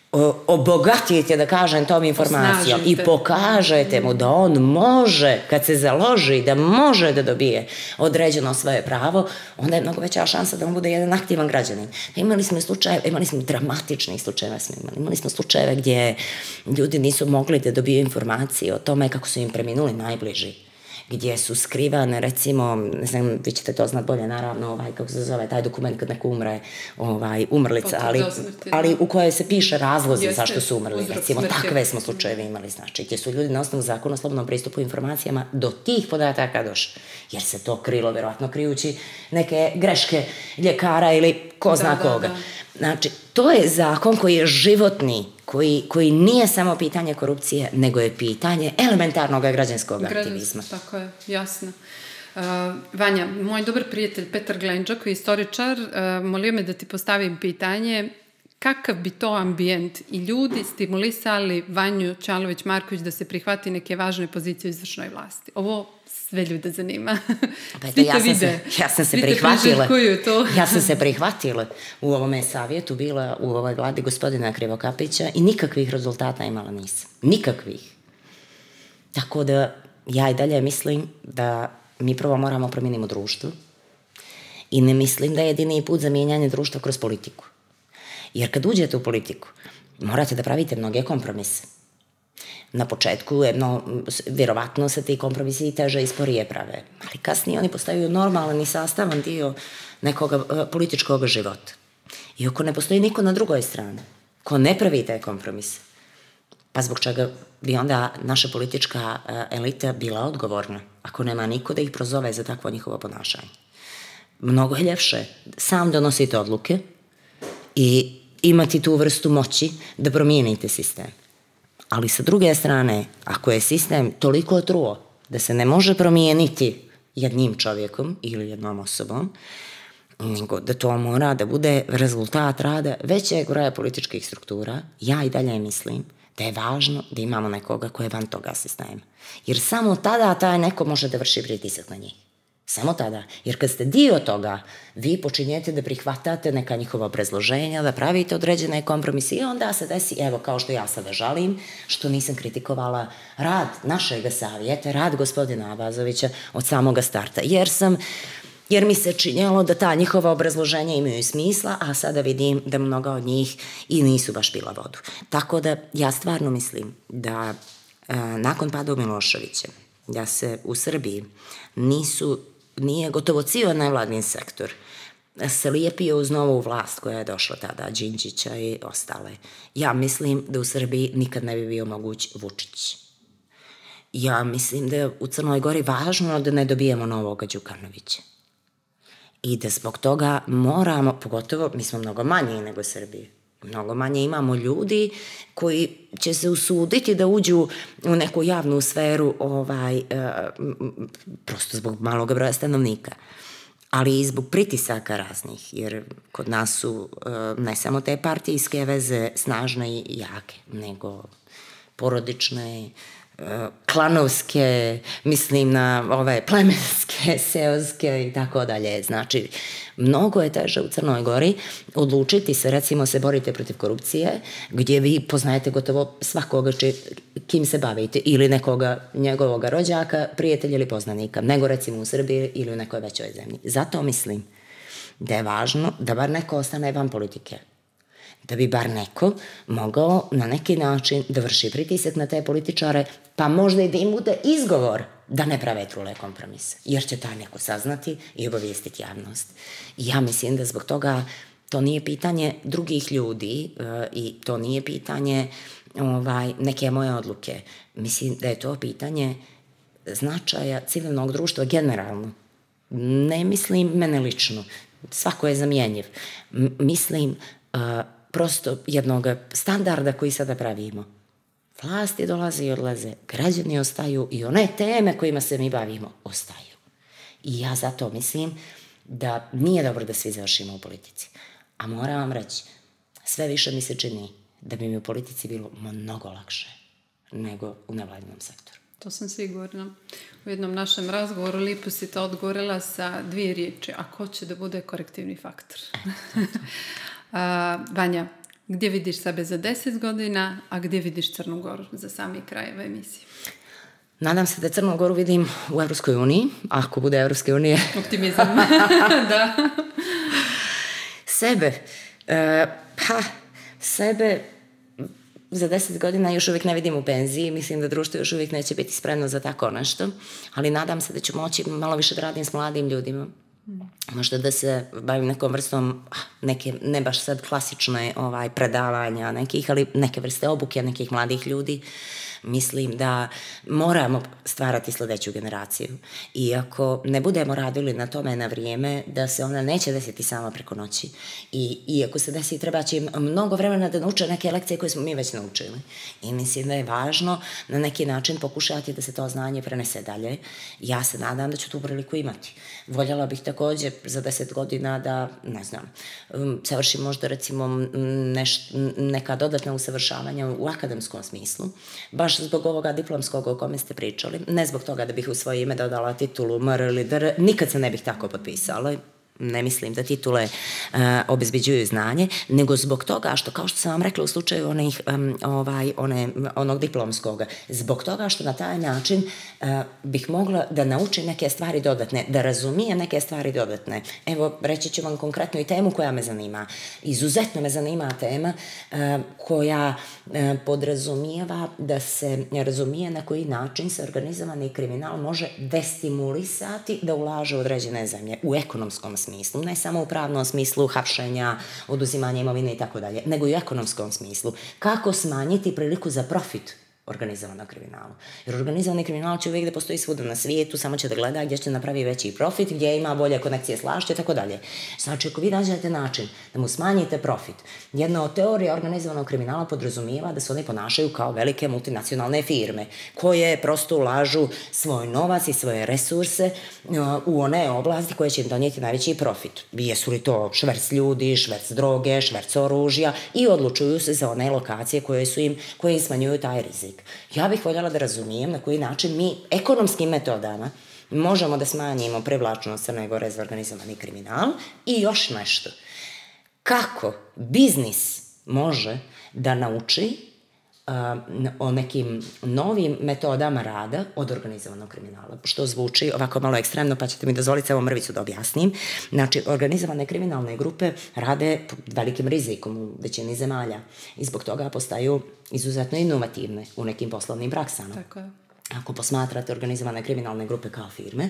obogatite, da kažem, tom informacijom i pokažete mu da on može, kad se založi, da može da dobije određeno svoje pravo, onda je mnogo veća šansa da on bude jedan aktivan građanin. Imali smo dramatičnih slučajeva, imali smo slučajeve gdje ljudi nisu mogli da dobiju informacije o tome kako su im preminuli najbliži, gdje su skrivane, recimo, ne znam, vi ćete to znat bolje, naravno, kako se zove taj dokument kad neko umre, umrlica, ali u kojoj se piše razlozi zašto su umrli, recimo, takve smo slučajeve imali, znači, gdje su ljudi na osnovu zakona o slobodnom pristupu informacijama do tih podataka došli, jer se to krilo, verovatno krijući neke greške ljekara ili ko zna koga. Znači, to je zakon koji je životni, koji nije samo pitanje korupcije, nego je pitanje elementarnog građanskog aktivizma. Tako je, jasno. Vanja, moj dobar prijatelj Petar Glenđa, koji je istoričar, molio me da ti postavim pitanje kakav bi to ambijent i ljudi stimulisali Vanju Čalović-Marković da se prihvati neke važne pozicije u izvršnoj vlasti. Ovo sve ljude zanima. Ja sam se prihvatila u ovome savjetu, bila u ovoj vladi gospodina Krivokapića i nikakvih rezultata imala nisam. Nikakvih. Tako da ja i dalje mislim da mi prvo moramo promijeniti društvo i ne mislim da je jedini put za mijenjanje društva kroz politiku. Jer kad uđete u politiku, morate da pravite mnoge kompromise. Na početku, vjerovatno se ti kompromisi teže i sporije prave, ali kasnije oni postaju normalan i sastavan dio nekog političkog života. I ako ne postoji niko na drugoj strani, ko ne pravi te kompromise, pa zbog čega bi onda naša politička elita bila odgovorna, ako nema niko da ih prozove za takvo njihovo ponašanje. Mnogo je ljepše sam donositi odluke i imati tu vrstu moći da promijenite sistem. Ali sa druge strane, ako je sistem toliko truo da se ne može promijeniti jednim čovjekom ili jednom osobom, nego da to mora da bude rezultat rada većeg broja političkih struktura. Ja i dalje mislim da je važno da imamo nekoga ko je van toga sistema. Jer samo tada taj neko može da vrši pritisak na njih. Samo tada. Jer kad ste dio toga, vi počinjete da prihvatate neka njihova obrazloženja, da pravite određene kompromise i onda se desi, evo kao što ja sada žalim, što nisam kritikovala rad našeg savjeta, rad gospodina Abazovića od samoga starta. Jer mi se činjelo da ta njihova obrazloženja imaju smisla, a sada vidim da mnoga od njih i nisu baš pila vodu. Tako da ja stvarno mislim da nakon pada Miloševića, da se u Srbiji nije gotovo cijel nevladin sektor slijepio uz novu vlast koja je došla tada, Đinđića i ostale. Ja mislim da u Srbiji nikad ne bi bio moguć Vučić. Ja mislim da je u Crnoj Gori važno da ne dobijemo novoga Đukanovića. I da zbog toga moramo, pogotovo mi smo mnogo manji nego Srbije, mnogo manje imamo ljudi koji će se usuditi da uđu u neku javnu sferu prosto zbog malog broja stanovnika. Ali i zbog pritisaka raznih, jer kod nas su ne samo te partijske veze snažne i jake, nego porodične, klanovske, mislim na ove plemenske, seoske i tako dalje. Znači, mnogo je teže u Crnoj Gori odlučiti se, recimo se borite protiv korupcije, gdje vi poznajete gotovo svakoga kim se bavite, ili nekoga njegovoga rođaka, prijatelja ili poznanika, nego recimo u Srbiji ili u nekoj većoj zemlji. Zato mislim da je važno da bar neko ostane van politike. Da bi bar neko mogao na neki način da vrši pritisak na te političare, pa možda i da im bude izgovor da ne prave trule kompromise, jer će taj neko saznati i obavijestiti javnost. I ja mislim da zbog toga to nije pitanje drugih ljudi i to nije pitanje neke moje odluke. Mislim da je to pitanje značaja civilnog društva generalno. Ne mislim mene lično, svako je zamjenjiv. Mislim prosto jednog standarda koji sada pravimo. Vlasti dolaze i odlaze, građani ostaju i one teme kojima se mi bavimo ostaju. I ja zato mislim da nije dobro da svi završimo u politici. A moram vam reći, sve više mi se čini da bi mi u politici bilo mnogo lakše nego u nevladinom sektoru. To sam sigurna. U jednom našem razgovoru lipo si to odgovorila sa 2 riječi. A ko će da bude korektivni faktor? Vanja, gdje vidiš sebe za 10 godina, a gdje vidiš Crnu Goru za sami kraj ove emisije? Nadam se da Crnu Goru vidim u Evropskoj uniji, ako bude Evropske unije. Optimizam. Da. Sebe za 10 godina još uvijek ne vidim u penziji, mislim da društvo još uvijek neće biti spremno za tako nešto, ali nadam se da ću moći malo više da radim s mladim ljudima. Možda da se bavim nekom vrstom, neke, ne baš sad klasične predavanja nekih, ali neke vrste obuke nekih mladih ljudi. Mislim da moramo stvarati sljedeću generaciju. I ako ne budemo radili na tome na vrijeme, da se ona neće desiti sama preko noći. I ako se desi, treba će im mnogo vremena da nauče neke lekcije koje smo mi već naučili. I mislim da je važno na neki način pokušati da se to znanje prenese dalje. Ja se nadam da ću tu priliku imati. Voljela bih također za 10 godina da, ne znam, savršim možda recimo neka dodatna usavršavanja u akademskom smislu, baš zbog ovoga diplomskog o kome ste pričali, ne zbog toga da bih u svoje ime dodala titulu MR ili DR, nikad se ne bih tako potpisala, ne mislim da titule obezbeđuju znanje, nego zbog toga što, kao što sam vam rekla u slučaju onog diplomskog, zbog toga što na taj način bih mogla da naučim neke stvari dodatne, da razumijem neke stvari dodatne. Evo, reći ću vam konkretno i temu koja me zanima. Izuzetno me zanima tema koja podrazumijeva da se razumije na koji način se organizovani kriminal može destimulisati da ulaže u određene zemlje, u ekonomskom smislu, ne samo u pravnom smislu hapšenja, oduzimanja imovine i tako dalje, nego i u ekonomskom smislu. Kako smanjiti priliku za profit organizovanog kriminala. Jer organizovani kriminal će uvijek da postoji svuda na svijetu, samo će da gleda gdje će napravi veći profit, gdje ima bolje konekcije s vlašću i tako dalje. Znači, ako vi nađete način da mu smanjite profit, jedna od teorija organizovanog kriminala podrazumijeva da se oni ponašaju kao velike multinacionalne firme, koje prosto ulažu svoj novac i svoje resurse u one oblasti koje će im donijeti najveći profit. Jesu li to šverc ljudi, šverc droge, šverc oružja i odlučuju se za one lokacije koje im smanjuju taj rizik. Ja bih voljela da razumijem na koji način mi ekonomskim metodama možemo da smanjimo privlačnost Crne Gore za organizovani kriminal i još nešto. Kako biznis može da nauči o nekim novim metodama rada od organizovanog kriminala, što zvuči ovako malo ekstremno, pa ćete mi dozvoliti samo mrvicu da objasnim. Znači, organizovane kriminalne grupe rade pod velikim rizikom u većini zemalja i zbog toga postaju izuzetno inovativne u nekim poslovnim praksama. Tako je. Ako posmatrate organizovane kriminalne grupe kao firme,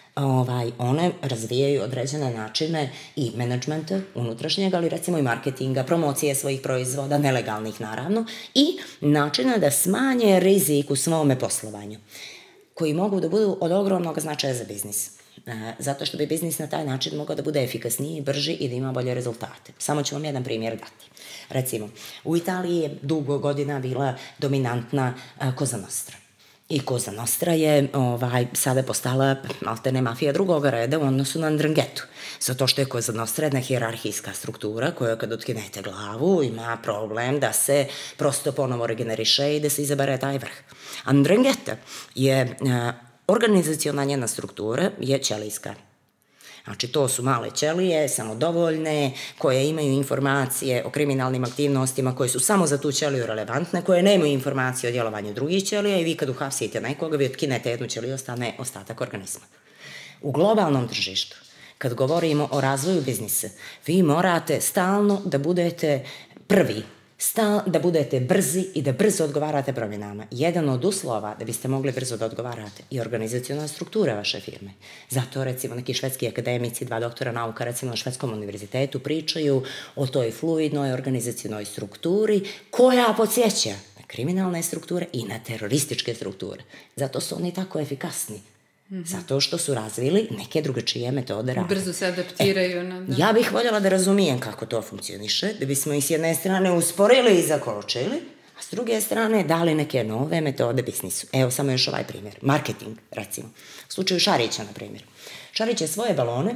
one razvijaju određene načine i menadžmenta unutrašnjeg, ali recimo i marketinga, promocije svojih proizvoda, nelegalnih naravno, i načina da smanje rizik u svome poslovanju, koji mogu da budu od ogromnog značaja za biznis. Zato što bi biznis na taj način mogao da bude efikasniji, brži i da ima bolje rezultate. Samo ću vam jedan primjer dati. Recimo, u Italiji je dugo godina bila dominantna Cosa Nostra. I Cosa Nostra je sada postala maltene mafija drugog reda u odnosu na 'Ndrangetu. Zato što je Cosa Nostra jedna hijerarhijska struktura koja kad otkinete glavu ima problem da se prosto ponovo regeneriše i da se izabere taj vrh. A 'Ndrangheta je organizaciona njena struktura je ćelijska. Znači, to su male ćelije, samodovoljne, koje imaju informacije o kriminalnim aktivnostima, koje su samo za tu ćeliju relevantne, koje nemaju informacije o djelovanju drugih ćelija i vi kad uhapsite nekoga, vi otkinete jednu ćeliju, ostane ostatak organizma. U globalnom tržištu, kad govorimo o razvoju biznisa, vi morate stalno da budete prvi, da budete brzi i da brzo odgovarate promjenama. Jedan od uslova da biste mogli brzo da odgovarate je organizaciona struktura vaše firme. Zato, recimo, neki švedski akademici, 2 doktora nauka, recimo na Švedskom univerzitetu, pričaju o toj fluidnoj organizacionoj strukturi koja podsjeća na kriminalne strukture i na terorističke strukture. Zato su oni tako efikasni. Zato što su razvili neke drugačije metode rada. Brzo se adaptiraju. Ja bih voljela da razumijem kako to funkcioniše, da bismo i s jedne strane usporili i zakočili, a s druge strane dali neke nove metode biznisu. Evo samo još ovaj primjer. Marketing, recimo. U slučaju Šarića, na primjer. Šarić je svoje balone,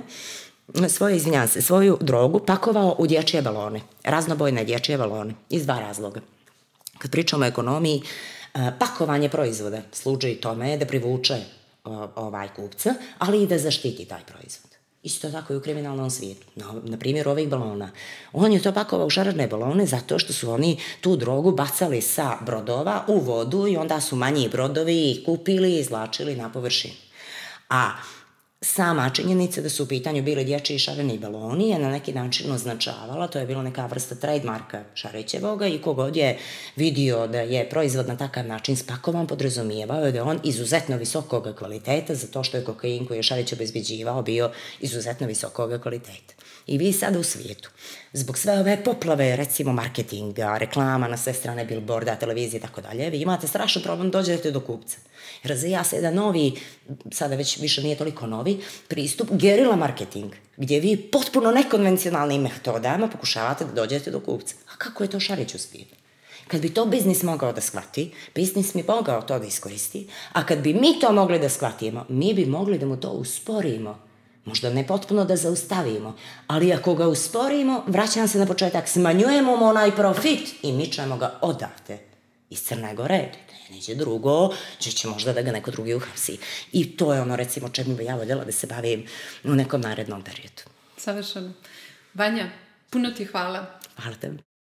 svoju drogu pakovao u dječje balone. Raznobojne dječje balone. Iz 2 razloga. Kad pričamo o ekonomiji, pakovanje proizvoda služi tome da privuče kupca, ali i da zaštiti taj proizvod. Isto tako i u kriminalnom svijetu. Na primjer ovih balona. On je to pakovao u šarene balone zato što su oni tu drogu bacali sa brodova u vodu i onda su manji brodovi ih kupili i izvlačili na površinu. A sama činjenica da su u pitanju bili dječji šareni baloni je na neki način označavala, to je bila neka vrsta trademarka Šarićevoga i kogod je vidio da je proizvod na takav način spakovan, podrazumijevao je da je on izuzetno visokog kvaliteta, zato što je kokain koji je Šarić obezbeđivao bio izuzetno visokog kvaliteta. I vi sada u svijetu, zbog sve ove poplave, recimo marketinga, reklama na sve strane, billboarda, televizije i tako dalje, vi imate strašan problem, dođete do kupca. Razvija se jedan novi, sada već više nije toliko novi, pristup gerila marketing, gdje vi potpuno nekonvencionalnim metodama pokušavate da dođete do kupca. A kako je to Šarić uspio? Kad bi to biznis mogao da shvati, biznis mi mogao to da iskoristi, a kad bi mi to mogli da shvatimo, mi bi mogli da mu to usporimo. Možda ne potpuno da zaustavimo, ali ako ga usporimo, vraćam se na početak, smanjujemo mu onaj profit i mičemo ga odavde iz Crne Gore. Neće drugo, će možda da ga neko drugi uhapsi. I to je ono, recimo, čemu bi ja voljela da se bavim u nekom narednom periodu. Savršeno. Vanja, puno ti hvala. Hvala tebi.